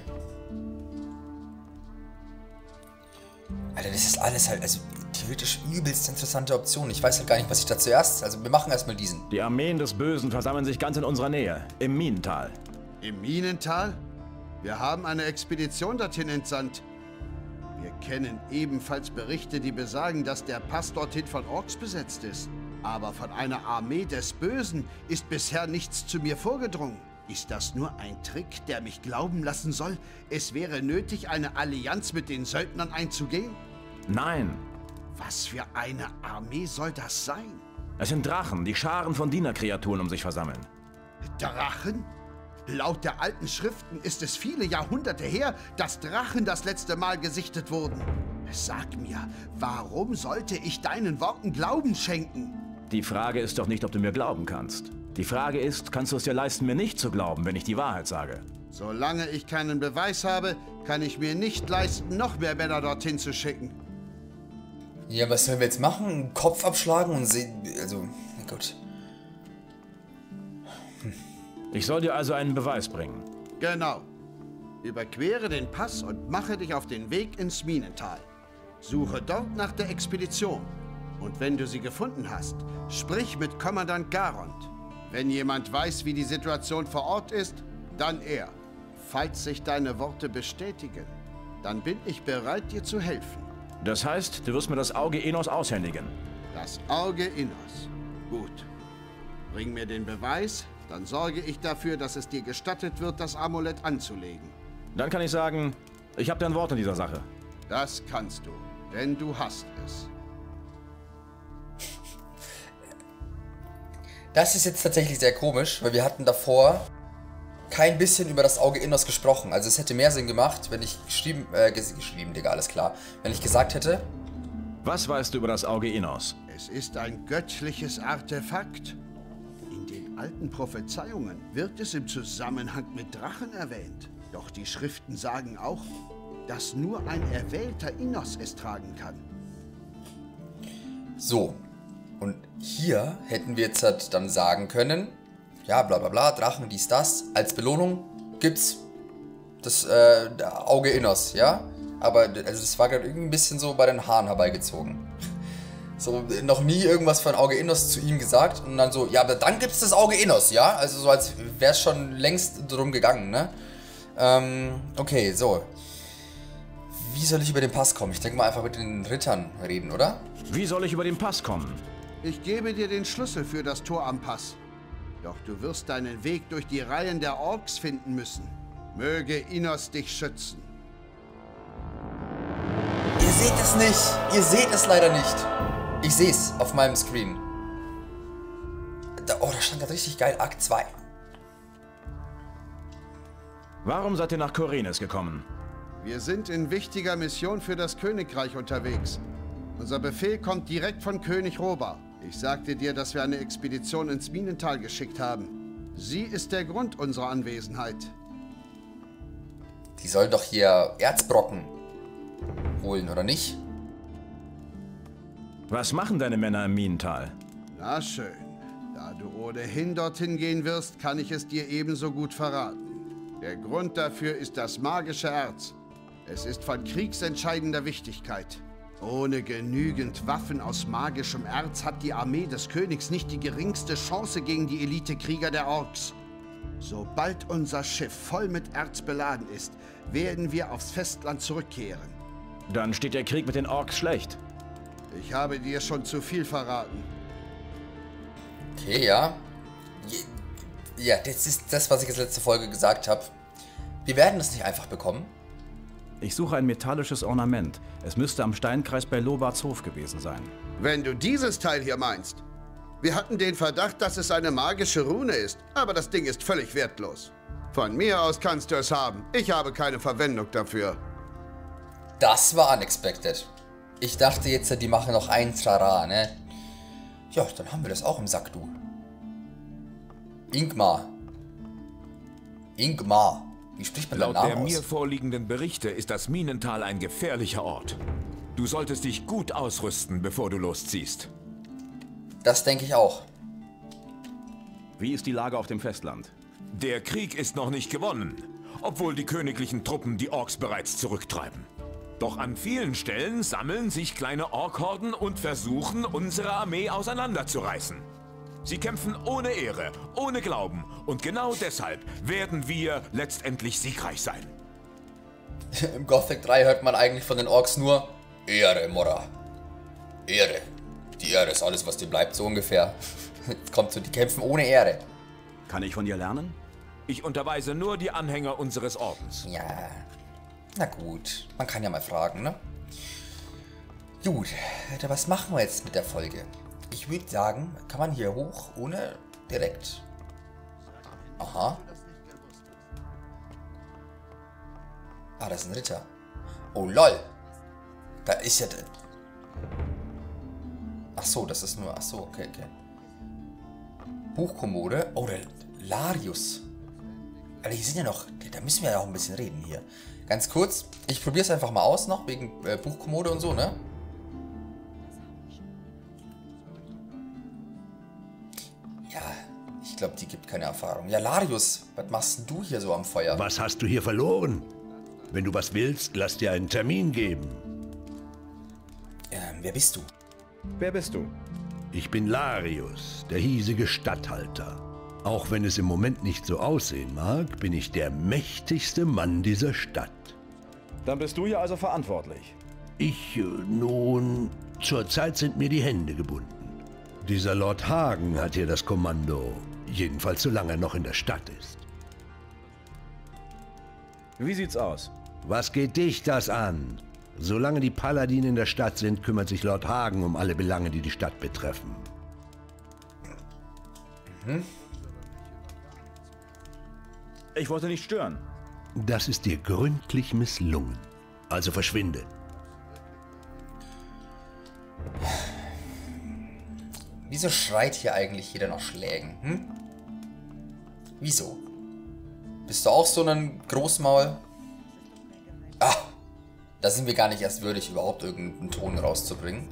Alter, das ist alles halt, also theoretisch übelst interessante Option. Ich weiß halt gar nicht, was ich da zuerst... Also wir machen erstmal diesen. Die Armeen des Bösen versammeln sich ganz in unserer Nähe, im Minental. Im Minental? Wir haben eine Expedition dorthin entsandt. kennen ebenfalls Berichte, die besagen, dass der Pass dorthin von Orks besetzt ist. Aber von einer Armee des Bösen ist bisher nichts zu mir vorgedrungen. Ist das nur ein Trick, der mich glauben lassen soll, es wäre nötig, eine Allianz mit den Söldnern einzugehen? Nein. Was für eine Armee soll das sein? Es sind Drachen, die Scharen von Dienerkreaturen um sich versammeln. Drachen? Laut der alten Schriften ist es viele Jahrhunderte her, dass Drachen das letzte Mal gesichtet wurden. Sag mir, warum sollte ich deinen Worten Glauben schenken? Die Frage ist doch nicht, ob du mir glauben kannst. Die Frage ist, kannst du es dir leisten, mir nicht zu glauben, wenn ich die Wahrheit sage? Solange ich keinen Beweis habe, kann ich mir nicht leisten, noch mehr Männer dorthin zu schicken. Ja, was sollen wir jetzt machen? Einen Kopf abschlagen und sehen... Also, na gut. Hm. Ich soll dir also einen Beweis bringen. Genau. Überquere den Pass und mache dich auf den Weg ins Minental. Suche dort nach der Expedition. Und wenn du sie gefunden hast, sprich mit Kommandant Garond. Wenn jemand weiß, wie die Situation vor Ort ist, dann er. Falls sich deine Worte bestätigen, dann bin ich bereit, dir zu helfen. Das heißt, du wirst mir das Auge Enos aushändigen. Das Auge Enos. Gut. Bring mir den Beweis, dann sorge ich dafür, dass es dir gestattet wird, das Amulett anzulegen. Dann kann ich sagen, ich habe dein Wort in dieser Sache. Das kannst du, denn du hast es. Das ist jetzt tatsächlich sehr komisch, weil wir hatten davor kein bisschen über das Auge Enos gesprochen. Also es hätte mehr Sinn gemacht, wenn ich geschrieben, äh, geschrieben, Digga, alles klar. Wenn ich gesagt hätte... Was weißt du über das Auge Enos? Es ist ein göttliches Artefakt. In den alten Prophezeiungen wird es im Zusammenhang mit Drachen erwähnt. Doch die Schriften sagen auch, dass nur ein erwählter Enos es tragen kann. So. Und hier hätten wir jetzt halt dann sagen können, ja, bla bla bla, Drachen, dies, das. Als Belohnung gibt's das äh, Auge Enos, ja? Aber also das war gerade irgendwie ein bisschen so bei den Haaren herbeigezogen. So, noch nie irgendwas von Auge Enos zu ihm gesagt und dann so, ja, aber dann gibt's das Auge Enos, ja? Also so, als wäre es schon längst drum gegangen, ne? Ähm, okay, so. Wie soll ich über den Pass kommen? Ich denke mal einfach mit den Rittern reden, oder? Wie soll ich über den Pass kommen? Ich gebe dir den Schlüssel für das Tor am Pass. Doch du wirst deinen Weg durch die Reihen der Orks finden müssen. Möge Enos dich schützen. Ihr seht es nicht. Ihr seht es leider nicht. Ich sehe es auf meinem Screen. Da, oh, da stand gerade richtig geil Akt zwei. Warum seid ihr nach Korenes gekommen? Wir sind in wichtiger Mission für das Königreich unterwegs. Unser Befehl kommt direkt von König Roba. Ich sagte dir, dass wir eine Expedition ins Minental geschickt haben. Sie ist der Grund unserer Anwesenheit. Die sollen doch hier Erzbrocken holen, oder nicht? Was machen deine Männer im Minental? Na schön. Da du ohnehin dorthin gehen wirst, kann ich es dir ebenso gut verraten. Der Grund dafür ist das magische Erz. Es ist von kriegsentscheidender Wichtigkeit. Ohne genügend Waffen aus magischem Erz hat die Armee des Königs nicht die geringste Chance gegen die Elitekrieger der Orks. Sobald unser Schiff voll mit Erz beladen ist, werden wir aufs Festland zurückkehren. Dann steht der Krieg mit den Orks schlecht. Ich habe dir schon zu viel verraten. Okay, ja. Ja, das ist das, was ich jetzt letzte Folge gesagt habe. Wir werden es nicht einfach bekommen. Ich suche ein metallisches Ornament. Es müsste am Steinkreis bei Lobarts Hof gewesen sein. Wenn du dieses Teil hier meinst. Wir hatten den Verdacht, dass es eine magische Rune ist, aber das Ding ist völlig wertlos. Von mir aus kannst du es haben. Ich habe keine Verwendung dafür. Das war unexpected. Ich dachte jetzt, die machen noch ein Trara, ne? Ja, dann haben wir das auch im Sack, du. Ingmar. Ingmar. Wie spricht man Laut den Namen der aus? mir vorliegenden Berichte ist das Minental ein gefährlicher Ort. Du solltest dich gut ausrüsten, bevor du losziehst. Das denke ich auch. Wie ist die Lage auf dem Festland? Der Krieg ist noch nicht gewonnen, obwohl die königlichen Truppen die Orks bereits zurücktreiben. Doch an vielen Stellen sammeln sich kleine Orkhorden und versuchen, unsere Armee auseinanderzureißen. Sie kämpfen ohne Ehre, ohne Glauben und genau deshalb werden wir letztendlich siegreich sein. Im Gothic drei hört man eigentlich von den Orks nur Ehre, Mora. Ehre. Die Ehre ist alles, was dir bleibt, so ungefähr. Jetzt kommt so, die kämpfen ohne Ehre. Kann ich von dir lernen? Ich unterweise nur die Anhänger unseres Ordens. Ja, na gut. Man kann ja mal fragen, ne? Gut, was machen wir jetzt mit der Folge? Ich würde sagen, kann man hier hoch, ohne direkt... Aha. Ah, das ist ein Ritter. Oh, lol. Da ist ja... Ach so, das ist nur... Ach so, okay, okay. Buchkommode. Oh, der Larius. Aber hier sind ja noch... Da müssen wir ja auch ein bisschen reden hier. Ganz kurz. Ich probiere es einfach mal aus noch, wegen äh, Buchkommode und so, ne? Ja, ich glaube, die gibt keine Erfahrung. Ja, Larius, was machst denn du hier so am Feuer? Was hast du hier verloren? Wenn du was willst, lass dir einen Termin geben. Ähm, wer bist du? Wer bist du? Ich bin Larius, der hiesige Statthalter. Auch wenn es im Moment nicht so aussehen mag, bin ich der mächtigste Mann dieser Stadt. Dann bist du ja also verantwortlich. Ich, äh, nun, zurzeit sind mir die Hände gebunden. Dieser Lord Hagen hat hier das Kommando, jedenfalls solange er noch in der Stadt ist. Wie sieht's aus? Was geht dich das an? Solange die Paladine in der Stadt sind, kümmert sich Lord Hagen um alle Belange, die die Stadt betreffen. Mhm. Ich wollte nicht stören. Das ist dir gründlich misslungen. Also verschwinde. Wieso schreit hier eigentlich jeder nach Schlägen? Hm? Wieso? Bist du auch so ein Großmaul? Ah, da sind wir gar nicht erst würdig, überhaupt irgendeinen Ton rauszubringen.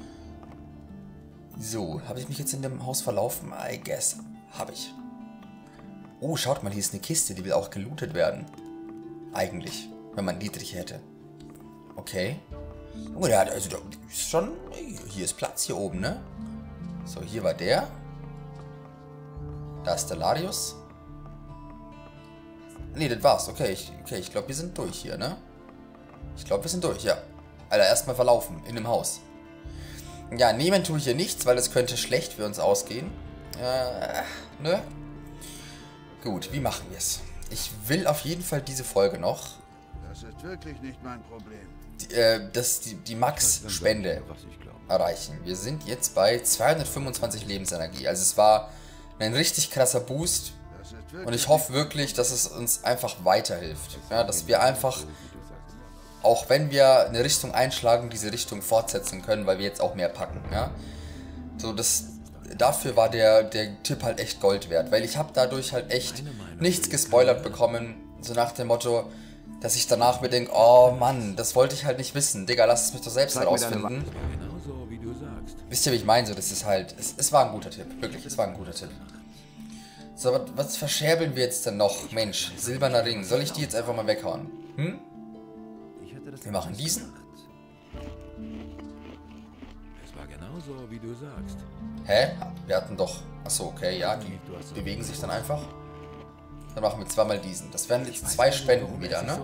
So, habe ich mich jetzt in dem Haus verlaufen? I guess. Habe ich. Oh, schaut mal, hier ist eine Kiste, die will auch gelootet werden. Eigentlich, wenn man Dietrich hätte. Okay. Oh, der hat, also, da ist schon, hier ist Platz hier oben, ne? So, hier war der. Da ist der Larius. Ne, das war's. Okay, ich, okay, ich glaube, wir sind durch hier, ne? Ich glaube, wir sind durch, ja. Alter, erstmal verlaufen, in dem Haus. Ja, nehmen tue ich hier nichts, weil es könnte schlecht für uns ausgehen. Äh, ne? Gut, wie machen wir es? Ich will auf jeden Fall diese Folge noch. Das ist wirklich nicht mein Problem. Die, äh, das, die, die Max-Spende erreichen. Wir sind jetzt bei zweihundertfünfundzwanzig Lebensenergie. Also es war ein richtig krasser Boost. Und ich hoffe wirklich, dass es uns einfach weiterhilft. Ja, dass wir einfach, auch wenn wir eine Richtung einschlagen, diese Richtung fortsetzen können, weil wir jetzt auch mehr packen. Ja? So, das, dafür war der, der Tipp halt echt Gold wert. Weil ich habe dadurch halt echt nichts gespoilert bekommen. So nach dem Motto, dass ich danach mir denke, oh Mann, das wollte ich halt nicht wissen. Digga, lass es mich doch selbst herausfinden. Wisst ihr, wie ich meine? So, das ist halt, es, es war ein guter Tipp. Wirklich, es war ein guter Tipp. So, was, was verscherbeln wir jetzt denn noch? Mensch, silberner Ring. Soll ich die jetzt einfach mal weghauen? Hm? Wir machen diesen. Es war genauso, wie du sagst. Hä? Wir hatten doch... Achso, okay, ja, die bewegen sich dann einfach. Dann machen wir zweimal diesen. Das wären jetzt zwei Spenden wieder, ne?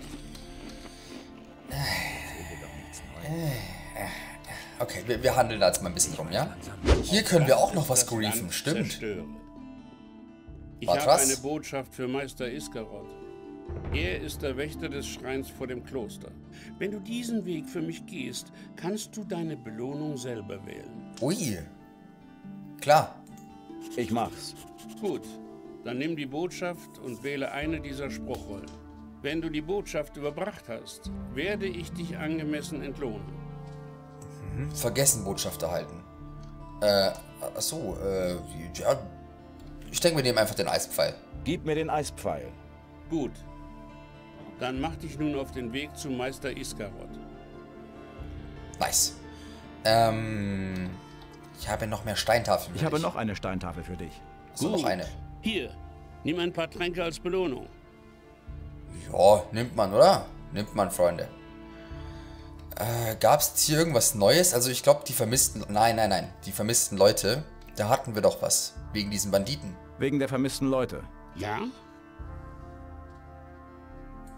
Okay, wir, wir handeln da jetzt mal ein bisschen rum, ja? Hier können wir auch noch was griefen, stimmt. Ich habe eine Botschaft für Meister Iskaroth. Er ist der Wächter des Schreins vor dem Kloster. Wenn du diesen Weg für mich gehst, kannst du deine Belohnung selber wählen. Ui. Klar. Ich mach's. Gut, dann nimm die Botschaft und wähle eine dieser Spruchrollen. Wenn du die Botschaft überbracht hast, werde ich dich angemessen entlohnen. Mhm. Vergessen Botschaft erhalten. Äh, achso, äh, ja... Ich denke, wir nehmen einfach den Eispfeil. Gib mir den Eispfeil. Gut. Dann mach dich nun auf den Weg zu Meister Iskaroth. Nice. Ähm... Ich habe noch mehr Steintafeln. Ich habe noch eine Steintafel für dich. So, noch eine. Hier, nimm ein paar Tränke als Belohnung. Ja, nimmt man, oder? Nimmt man, Freunde. Äh, gab es hier irgendwas Neues? Also ich glaube, die vermissten... Nein, nein, nein. Die vermissten Leute, da hatten wir doch was. Wegen diesen Banditen. Wegen der vermissten Leute. Ja?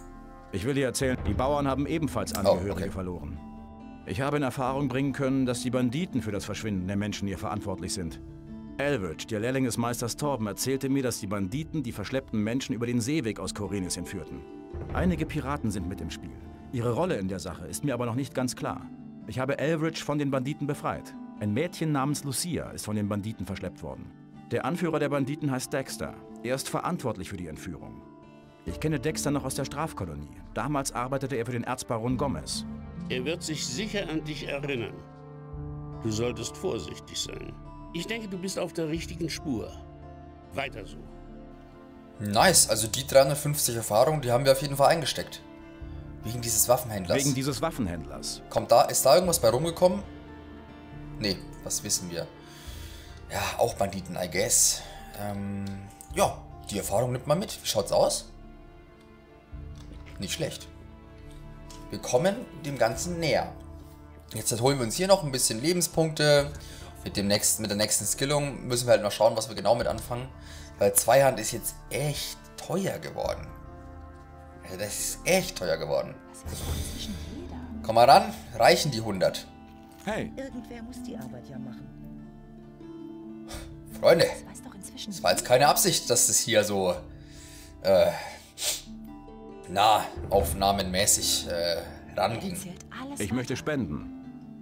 Ich will dir erzählen, die Bauern haben ebenfalls Angehörige oh, okay. verloren. Ich habe in Erfahrung bringen können, dass die Banditen für das Verschwinden der Menschen hier verantwortlich sind. Elbridge, der Lehrling des Meisters Torben, erzählte mir, dass die Banditen die verschleppten Menschen über den Seeweg aus Khorinis entführten. Einige Piraten sind mit im Spiel. Ihre Rolle in der Sache ist mir aber noch nicht ganz klar. Ich habe Elbridge von den Banditen befreit. Ein Mädchen namens Lucia ist von den Banditen verschleppt worden. Der Anführer der Banditen heißt Dexter. Er ist verantwortlich für die Entführung. Ich kenne Dexter noch aus der Strafkolonie. Damals arbeitete er für den Erzbaron Gomez. Er wird sich sicher an dich erinnern. Du solltest vorsichtig sein. Ich denke, du bist auf der richtigen Spur. Weiter so. Nice, also die dreihundertfünfzig Erfahrungen, die haben wir auf jeden Fall eingesteckt. Wegen dieses Waffenhändlers. Wegen dieses Waffenhändlers. Kommt da, ist da irgendwas bei rumgekommen? Nee, was wissen wir? Ja, auch Banditen, I guess. Ähm, ja, die Erfahrung nimmt man mit. Wie schaut's aus? Nicht schlecht. Wir kommen dem Ganzen näher. Jetzt holen wir uns hier noch ein bisschen Lebenspunkte. Mit, dem nächsten, mit der nächsten Skillung müssen wir halt noch schauen, was wir genau mit anfangen. Weil Zweihand ist jetzt echt teuer geworden. Also das ist echt teuer geworden. Komm mal ran, reichen die hundert. Hey. Irgendwer muss die Arbeit ja machen. Freunde, es war jetzt keine Absicht, dass es hier so äh, nah aufnahmenmäßig äh, ranging. Ich möchte spenden.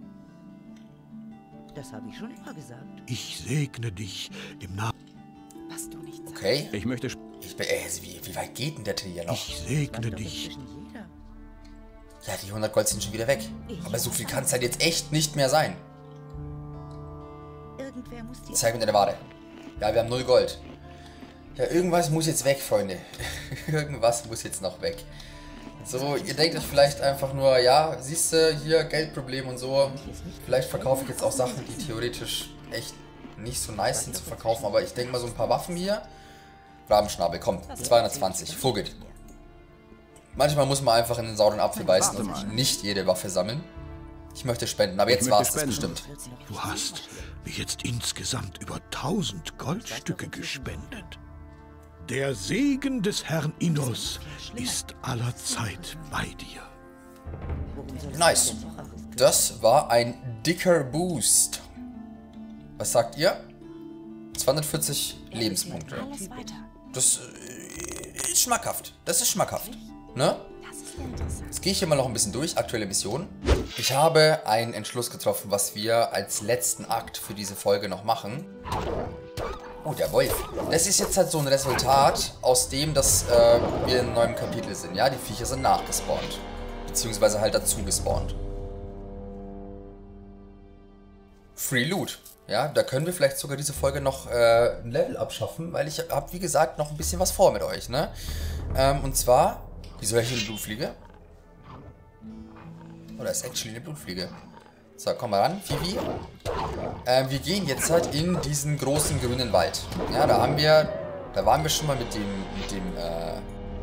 Das habe ich schon immer gesagt. Ich segne dich im Namen. Was du nicht sagst. Okay. Ich möchte ich bin, äh, wie, wie weit geht denn der Trier noch? Ich segne dich. Ja, die hundert Gold sind schon wieder weg. Aber so viel kann es halt jetzt echt nicht mehr sein. Irgendwer muss die Zeig mir deine Ware. Ja, wir haben null Gold. Ja, irgendwas muss jetzt weg, Freunde. Irgendwas muss jetzt noch weg. So, ihr denkt euch vielleicht einfach nur, ja, siehst du, hier Geldproblem und so. Vielleicht verkaufe ich jetzt auch Sachen, die theoretisch echt nicht so nice sind zu verkaufen. Aber ich denke mal, so ein paar Waffen hier. Rabenschnabel, komm, zweihundertzwanzig, Vogelt. Manchmal muss man einfach in den sauren Apfel beißen und nicht jede Waffe sammeln. Ich möchte spenden, aber jetzt war es das bestimmt. Du hast mir jetzt insgesamt über tausend Goldstücke gespendet. Der Segen des Herrn Innos ist allerzeit bei dir. Nice. Das war ein dicker Boost. Was sagt ihr? zweihundertvierzig Lebenspunkte. Das ist schmackhaft. Das ist schmackhaft. Ne? Jetzt gehe ich hier mal noch ein bisschen durch. Aktuelle Mission. Ich habe einen Entschluss getroffen, was wir als letzten Akt für diese Folge noch machen. Oh, der Wolf. Das ist jetzt halt so ein Resultat aus dem, dass äh, wir in einem neuen Kapitel sind. Ja, die Viecher sind nachgespawnt. Beziehungsweise halt dazu gespawnt. Free Loot. Ja, da können wir vielleicht sogar diese Folge noch äh, ein Level abschaffen, weil ich habe, wie gesagt, noch ein bisschen was vor mit euch, ne? Ähm, und zwar, wieso höre ich hier eine Blutfliege? Oh, da ist actually eine Blutfliege. So, komm mal ran, Vivi. Ähm, wir gehen jetzt halt in diesen großen grünen Wald. Ja, da haben wir, da waren wir schon mal mit dem, mit dem, äh,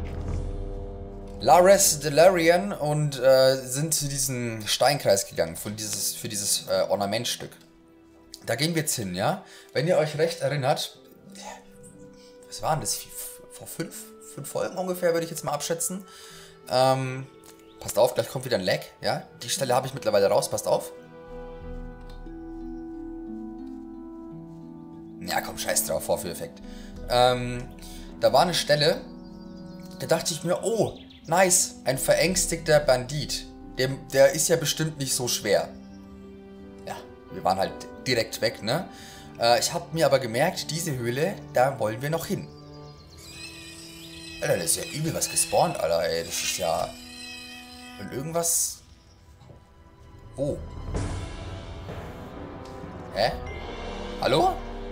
Lares Delarian und äh, sind zu diesem Steinkreis gegangen, für dieses, für dieses äh, Ornamentstück. Da gehen wir jetzt hin, ja? Wenn ihr euch recht erinnert, was waren das? Vor fünf, fünf Folgen ungefähr, würde ich jetzt mal abschätzen. Ähm, passt auf, gleich kommt wieder ein Lag, ja? Die Stelle habe ich mittlerweile raus, passt auf. Ja, komm, scheiß drauf, Vorführeffekt. Ähm, da war eine Stelle, da dachte ich mir, oh, nice, ein verängstigter Bandit. Der, der ist ja bestimmt nicht so schwer. Ja, wir waren halt direkt weg, ne? Äh, ich habe mir aber gemerkt, diese Höhle, da wollen wir noch hin. Alter, das ist ja übel was gespawnt, Alter, ey. Das ist ja... Und irgendwas... Oh. Hä? Hallo?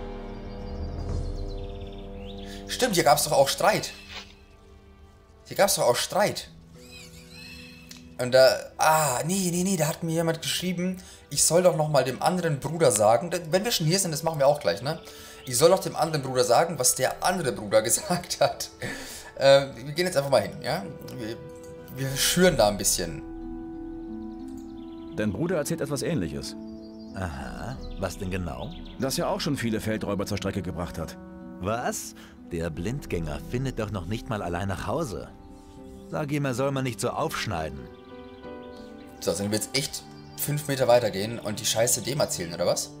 Stimmt, hier gab es doch auch Streit. Hier gab es doch auch Streit. Und da... Ah, nee, nee, nee, da hat mir jemand geschrieben, ich soll doch nochmal dem anderen Bruder sagen, wenn wir schon hier sind, das machen wir auch gleich, ne? Ich soll doch dem anderen Bruder sagen, was der andere Bruder gesagt hat. Äh, wir gehen jetzt einfach mal hin, ja? Wir, wir schüren da ein bisschen. Dein Bruder erzählt etwas Ähnliches. Aha, was denn genau? Dass er auch schon viele Feldräuber zur Strecke gebracht hat. Was? Der Blindgänger findet doch noch nicht mal allein nach Hause. Sag ihm, er soll mal nicht so aufschneiden. So, sollen wir jetzt echt fünf Meter weitergehen und die Scheiße dem erzählen, oder was?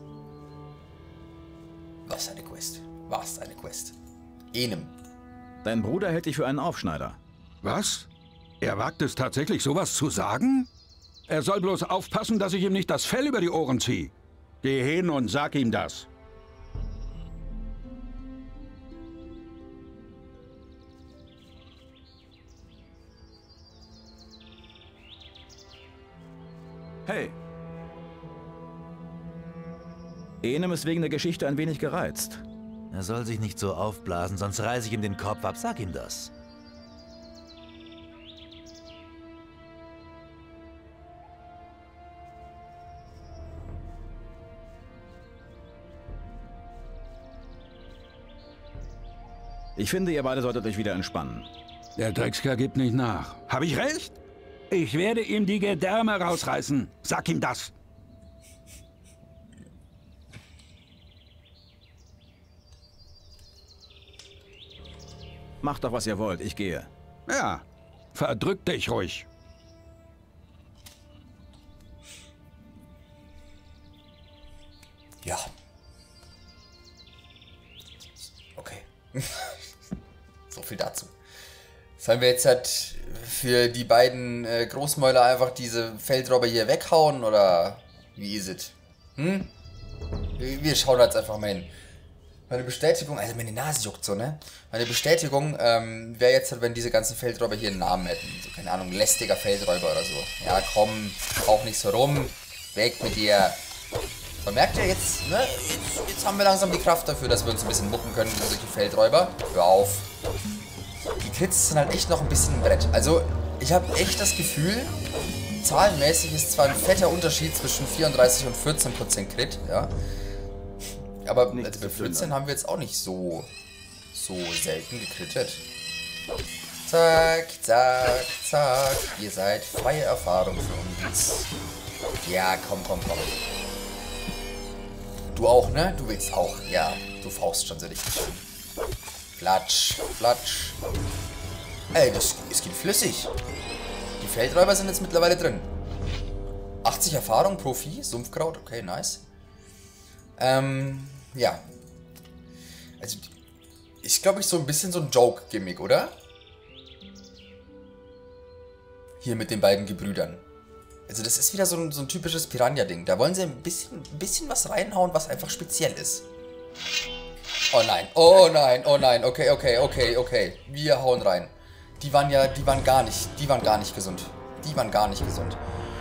Was eine Quest. Was eine Quest. Enem. Dein Bruder hält dich für einen Aufschneider. Was? Er wagt es tatsächlich, sowas zu sagen? Er soll bloß aufpassen, dass ich ihm nicht das Fell über die Ohren ziehe. Geh hin und sag ihm das. Hey. Enem ist wegen der Geschichte ein wenig gereizt. Er soll sich nicht so aufblasen, sonst reiße ich ihm den Kopf ab. Sag ihm das. Ich finde, ihr beide solltet euch wieder entspannen. Der Dreckskerl gibt nicht nach. Habe ich recht? Ich werde ihm die Gedärme rausreißen. Sag ihm das. Macht doch, was ihr wollt. Ich gehe. Ja, verdrück dich ruhig. Ja. Okay. So viel dazu. Sollen wir jetzt halt für die beiden äh, Großmäuler einfach diese Feldrobber hier weghauen, oder wie ist es? Hm? Wir schauen jetzt einfach mal hin. Meine Bestätigung, also meine Nase juckt so, ne? Meine Bestätigung ähm, wäre jetzt halt, wenn diese ganzen Feldräuber hier einen Namen hätten. So, keine Ahnung, lästiger Feldräuber oder so. Ja, komm, auch nicht so rum. Weg mit dir. Man merkt ja jetzt, ne? Jetzt, jetzt haben wir langsam die Kraft dafür, dass wir uns ein bisschen mucken können durch die Feldräuber. Hör auf. Die Crits sind halt echt noch ein bisschen ein Brett. Also, ich habe echt das Gefühl, zahlenmäßig ist zwar ein fetter Unterschied zwischen vierunddreißig und vierzehn Prozent Crit, ja. Aber also bei vierzehn haben wir jetzt auch nicht so, so selten gekrittet. Zack, zack, zack. Ihr seid freie Erfahrung für uns. Ja, komm, komm, komm. Du auch, ne? Du willst auch. Ja, du faust schon so richtig schön. Flatsch, flatsch. Ey, das, es geht flüssig. Die Feldräuber sind jetzt mittlerweile drin. achtzig Erfahrung pro Vieh, Sumpfkraut, okay, nice. Ähm, ja. Also, ist, glaube ich, so ein bisschen so ein Joke-Gimmick, oder? Hier mit den beiden Gebrüdern. Also, das ist wieder so ein, so ein typisches Piranha-Ding. Da wollen sie ein bisschen, ein bisschen was reinhauen, was einfach speziell ist. Oh nein, oh nein, oh nein, okay, okay, okay, okay. Wir hauen rein. Die waren ja, die waren gar nicht, die waren gar nicht gesund. Die waren gar nicht gesund.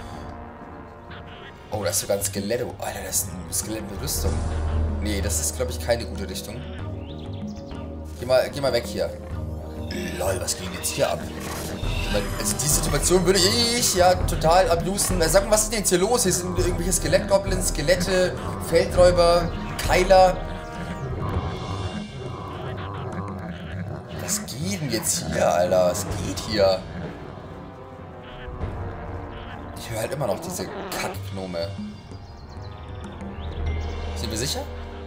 Oh, das ist sogar ein Skelett. Oh, Alter, das ist ein Skelett mit Rüstung. Nee, das ist, glaube ich, keine gute Richtung. Geh mal, geh mal weg hier. Lol, was ging jetzt hier ab? Also die Situation würde ich ja total abusen. Sag mal, was ist denn jetzt hier los? Hier sind irgendwelche Skelettgoblins, Skelette, Feldräuber, Keiler. Was geht denn jetzt hier, Alter? Was geht hier? Ich höre halt immer noch diese Kackgnome. Sind wir sicher?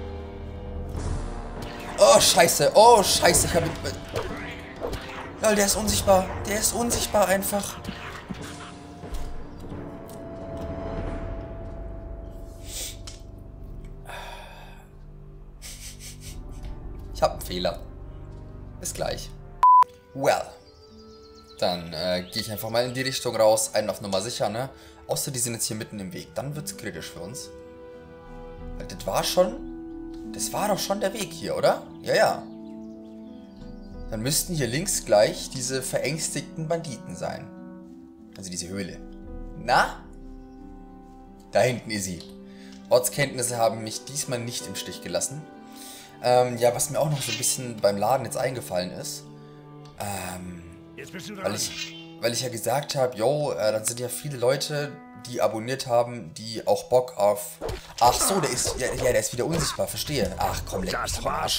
Oh, scheiße. Oh, scheiße. Ich habe... Ja, der ist unsichtbar. Der ist unsichtbar einfach. Ich habe einen Fehler. Bis gleich. Well. Dann äh, gehe ich einfach mal in die Richtung raus. Einen auf Nummer sicher, ne? Außer die sind jetzt hier mitten im Weg. Dann wird es kritisch für uns. Weil das war schon... Das war doch schon der Weg hier, oder? Ja, ja. Dann müssten hier links gleich diese verängstigten Banditen sein. Also diese Höhle. Na? Da hinten ist sie. Ortskenntnisse haben mich diesmal nicht im Stich gelassen. Ähm, ja, was mir auch noch so ein bisschen beim Laden jetzt eingefallen ist. Ähm... Weil ich, weil ich ja gesagt habe, yo, äh, dann sind ja viele Leute, die abonniert haben, die auch Bock auf... Ach so, der ist, ja, ja, der ist wieder unsichtbar, verstehe. Ach komm, leck mich doch mal.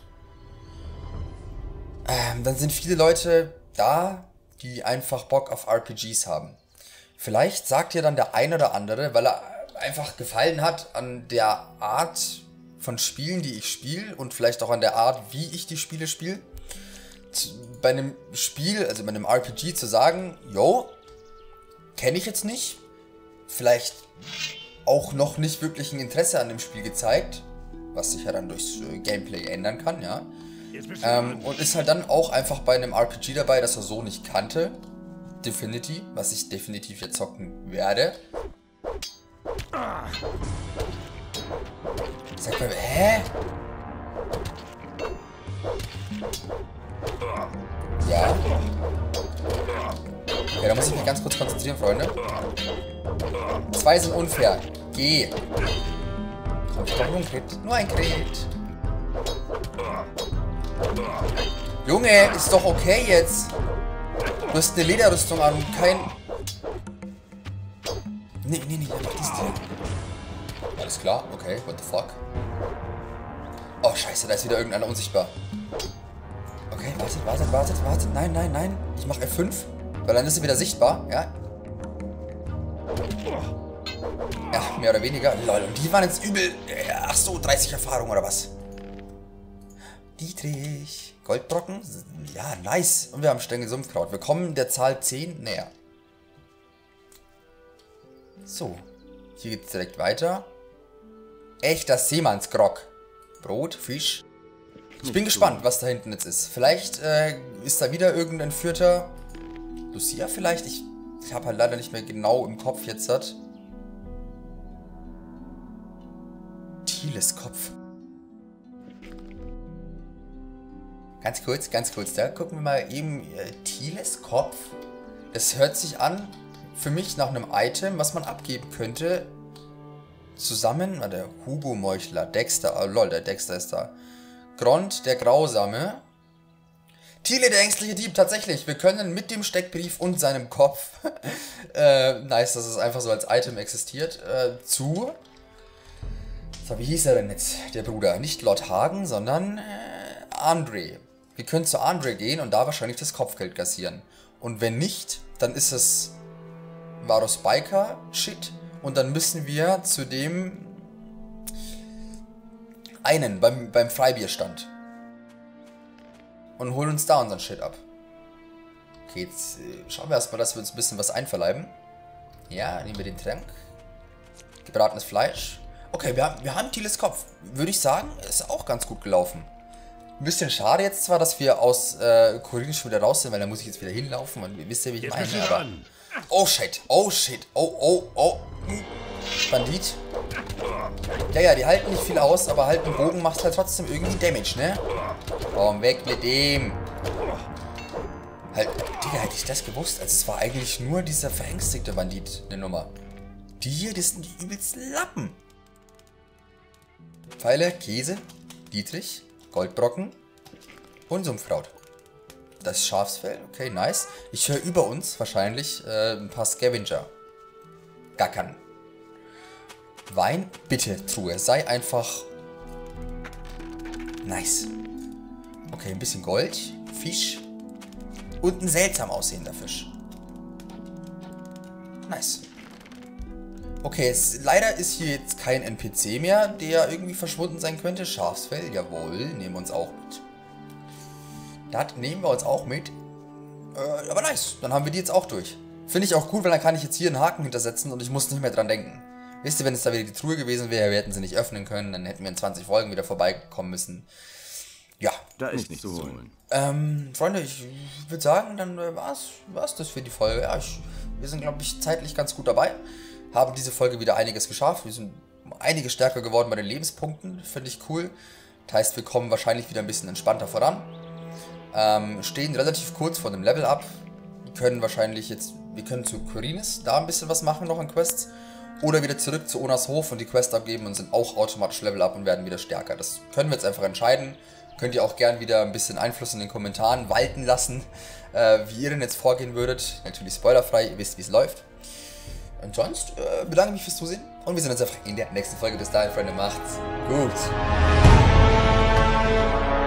Ähm, dann sind viele Leute da, die einfach Bock auf R P Gs haben. Vielleicht sagt ja dann der ein oder andere, weil er einfach gefallen hat an der Art von Spielen, die ich spiele und vielleicht auch an der Art, wie ich die Spiele spiele, bei einem Spiel, also bei einem R P G zu sagen, yo, kenne ich jetzt nicht, vielleicht auch noch nicht wirklich ein Interesse an dem Spiel gezeigt, was sich ja dann durchs Gameplay ändern kann, ja. Ähm, und ist halt dann auch einfach bei einem R P G dabei, das er so nicht kannte. Divinity, was ich definitiv jetzt zocken werde. Sag mal, hä? Ja. Ja, da muss ich mich ganz kurz konzentrieren, Freunde. Zwei sind unfair. Geh. Komm, ich brauche nur ein Crit. Nur ein Crit. Junge, ist doch okay jetzt. Du hast eine Lederrüstung an und kein... Nee, nee, nee, einfach dieses Ding. Alles klar, okay, what the fuck. Oh, scheiße, da ist wieder irgendeiner unsichtbar. Okay, wartet, wartet, wartet, wartet. Nein, nein, nein. Ich mache F fünf, weil dann ist er wieder sichtbar, ja. Ja, mehr oder weniger. Lol, und die waren jetzt übel... Ach so, dreißig Erfahrung oder was? Dietrich. Goldbrocken? Ja, nice. Und wir haben Stängel Sumpfkraut. Wir kommen der Zahl zehn näher. So. Hier geht's direkt weiter. Echter Seemannsgrog. Brot, Fisch. Ich bin gespannt, was da hinten jetzt ist. Vielleicht äh, ist da wieder irgendein Entführter. Lucia vielleicht? Ich, ich habe halt leider nicht mehr genau im Kopf jetzt. Hat. Thieles Kopf. Ganz kurz, ganz kurz, da gucken wir mal eben äh, Thieles Kopf. Das hört sich an für mich nach einem Item, was man abgeben könnte. Zusammen, na, der Hugo Meuchler, Dexter, oh lol, der Dexter ist da. Grond, der Grausame. Thiele, der ängstliche Dieb, tatsächlich. Wir können mit dem Steckbrief und seinem Kopf, äh, nice, dass es einfach so als Item existiert, äh, zu... So, wie hieß er denn jetzt, der Bruder? Nicht Lord Hagen, sondern äh, Andre. Wir können zu Andre gehen und da wahrscheinlich das Kopfgeld kassieren. Und wenn nicht, dann ist es Varus Biker Shit. Und dann müssen wir zu dem einen beim, beim Freibierstand. Und holen uns da unseren Shit ab. Okay, jetzt äh, schauen wir erstmal, dass wir uns ein bisschen was einverleiben. Ja, nehmen wir den Trank. Gebratenes Fleisch. Okay, wir haben, wir haben Thieles Kopf. Würde ich sagen, ist auch ganz gut gelaufen. Ein bisschen schade jetzt zwar, dass wir aus äh, Korinth schon wieder raus sind, weil da muss ich jetzt wieder hinlaufen und ihr wisst ja, wie ich jetzt meine, aber... Oh shit, oh shit, oh, oh, oh. Bandit. Ja, ja, die halten nicht viel aus, aber halt ein Bogen macht halt trotzdem irgendwie Damage, ne? Komm, weg mit dem. Halt, Digga, hätte ich das gewusst? Also es war eigentlich nur dieser verängstigte Bandit, eine Nummer. Die hier, das sind die übelsten Lappen. Pfeile, Käse, Dietrich, Goldbrocken und Sumpfkraut. Das Schafsfell, okay, nice. Ich höre über uns wahrscheinlich äh, ein paar Scavenger. Gackern. Wein, bitte, Truhe. Sei einfach... Nice. Okay, ein bisschen Gold, Fisch und ein seltsam aussehender Fisch. Nice. Okay, es, leider ist hier jetzt kein N P C mehr, der irgendwie verschwunden sein könnte. Schafsfell, jawohl, nehmen wir uns auch mit. Das nehmen wir uns auch mit. Äh, aber nice, dann haben wir die jetzt auch durch. Finde ich auch gut, weil dann kann ich jetzt hier einen Haken hintersetzen und ich muss nicht mehr dran denken. Wisst ihr, wenn es da wieder die Truhe gewesen wäre, wir hätten sie nicht öffnen können, dann hätten wir in zwanzig Folgen wieder vorbeikommen müssen. Ja. Da ist nichts zu holen. Ähm, Freunde, ich würde sagen, dann äh, war es das für die Folge. Ja, ich, wir sind, glaube ich, zeitlich ganz gut dabei. Haben diese Folge wieder einiges geschafft. Wir sind einige stärker geworden bei den Lebenspunkten. Finde ich cool. Das heißt, wir kommen wahrscheinlich wieder ein bisschen entspannter voran. Ähm, stehen relativ kurz vor dem Level-Up. Wir können wahrscheinlich jetzt, wir können zu Korinth da ein bisschen was machen noch in Quests. Oder wieder zurück zu Onas Hof und die Quest abgeben und sind auch automatisch Level-Up und werden wieder stärker. Das können wir jetzt einfach entscheiden. Könnt ihr auch gern wieder ein bisschen Einfluss in den Kommentaren walten lassen, äh, wie ihr denn jetzt vorgehen würdet. Natürlich spoilerfrei, ihr wisst, wie es läuft. Und sonst äh, bedanke ich mich fürs Zusehen und wir sehen uns einfach in der nächsten Folge. Bis dahin, Freunde, macht's gut.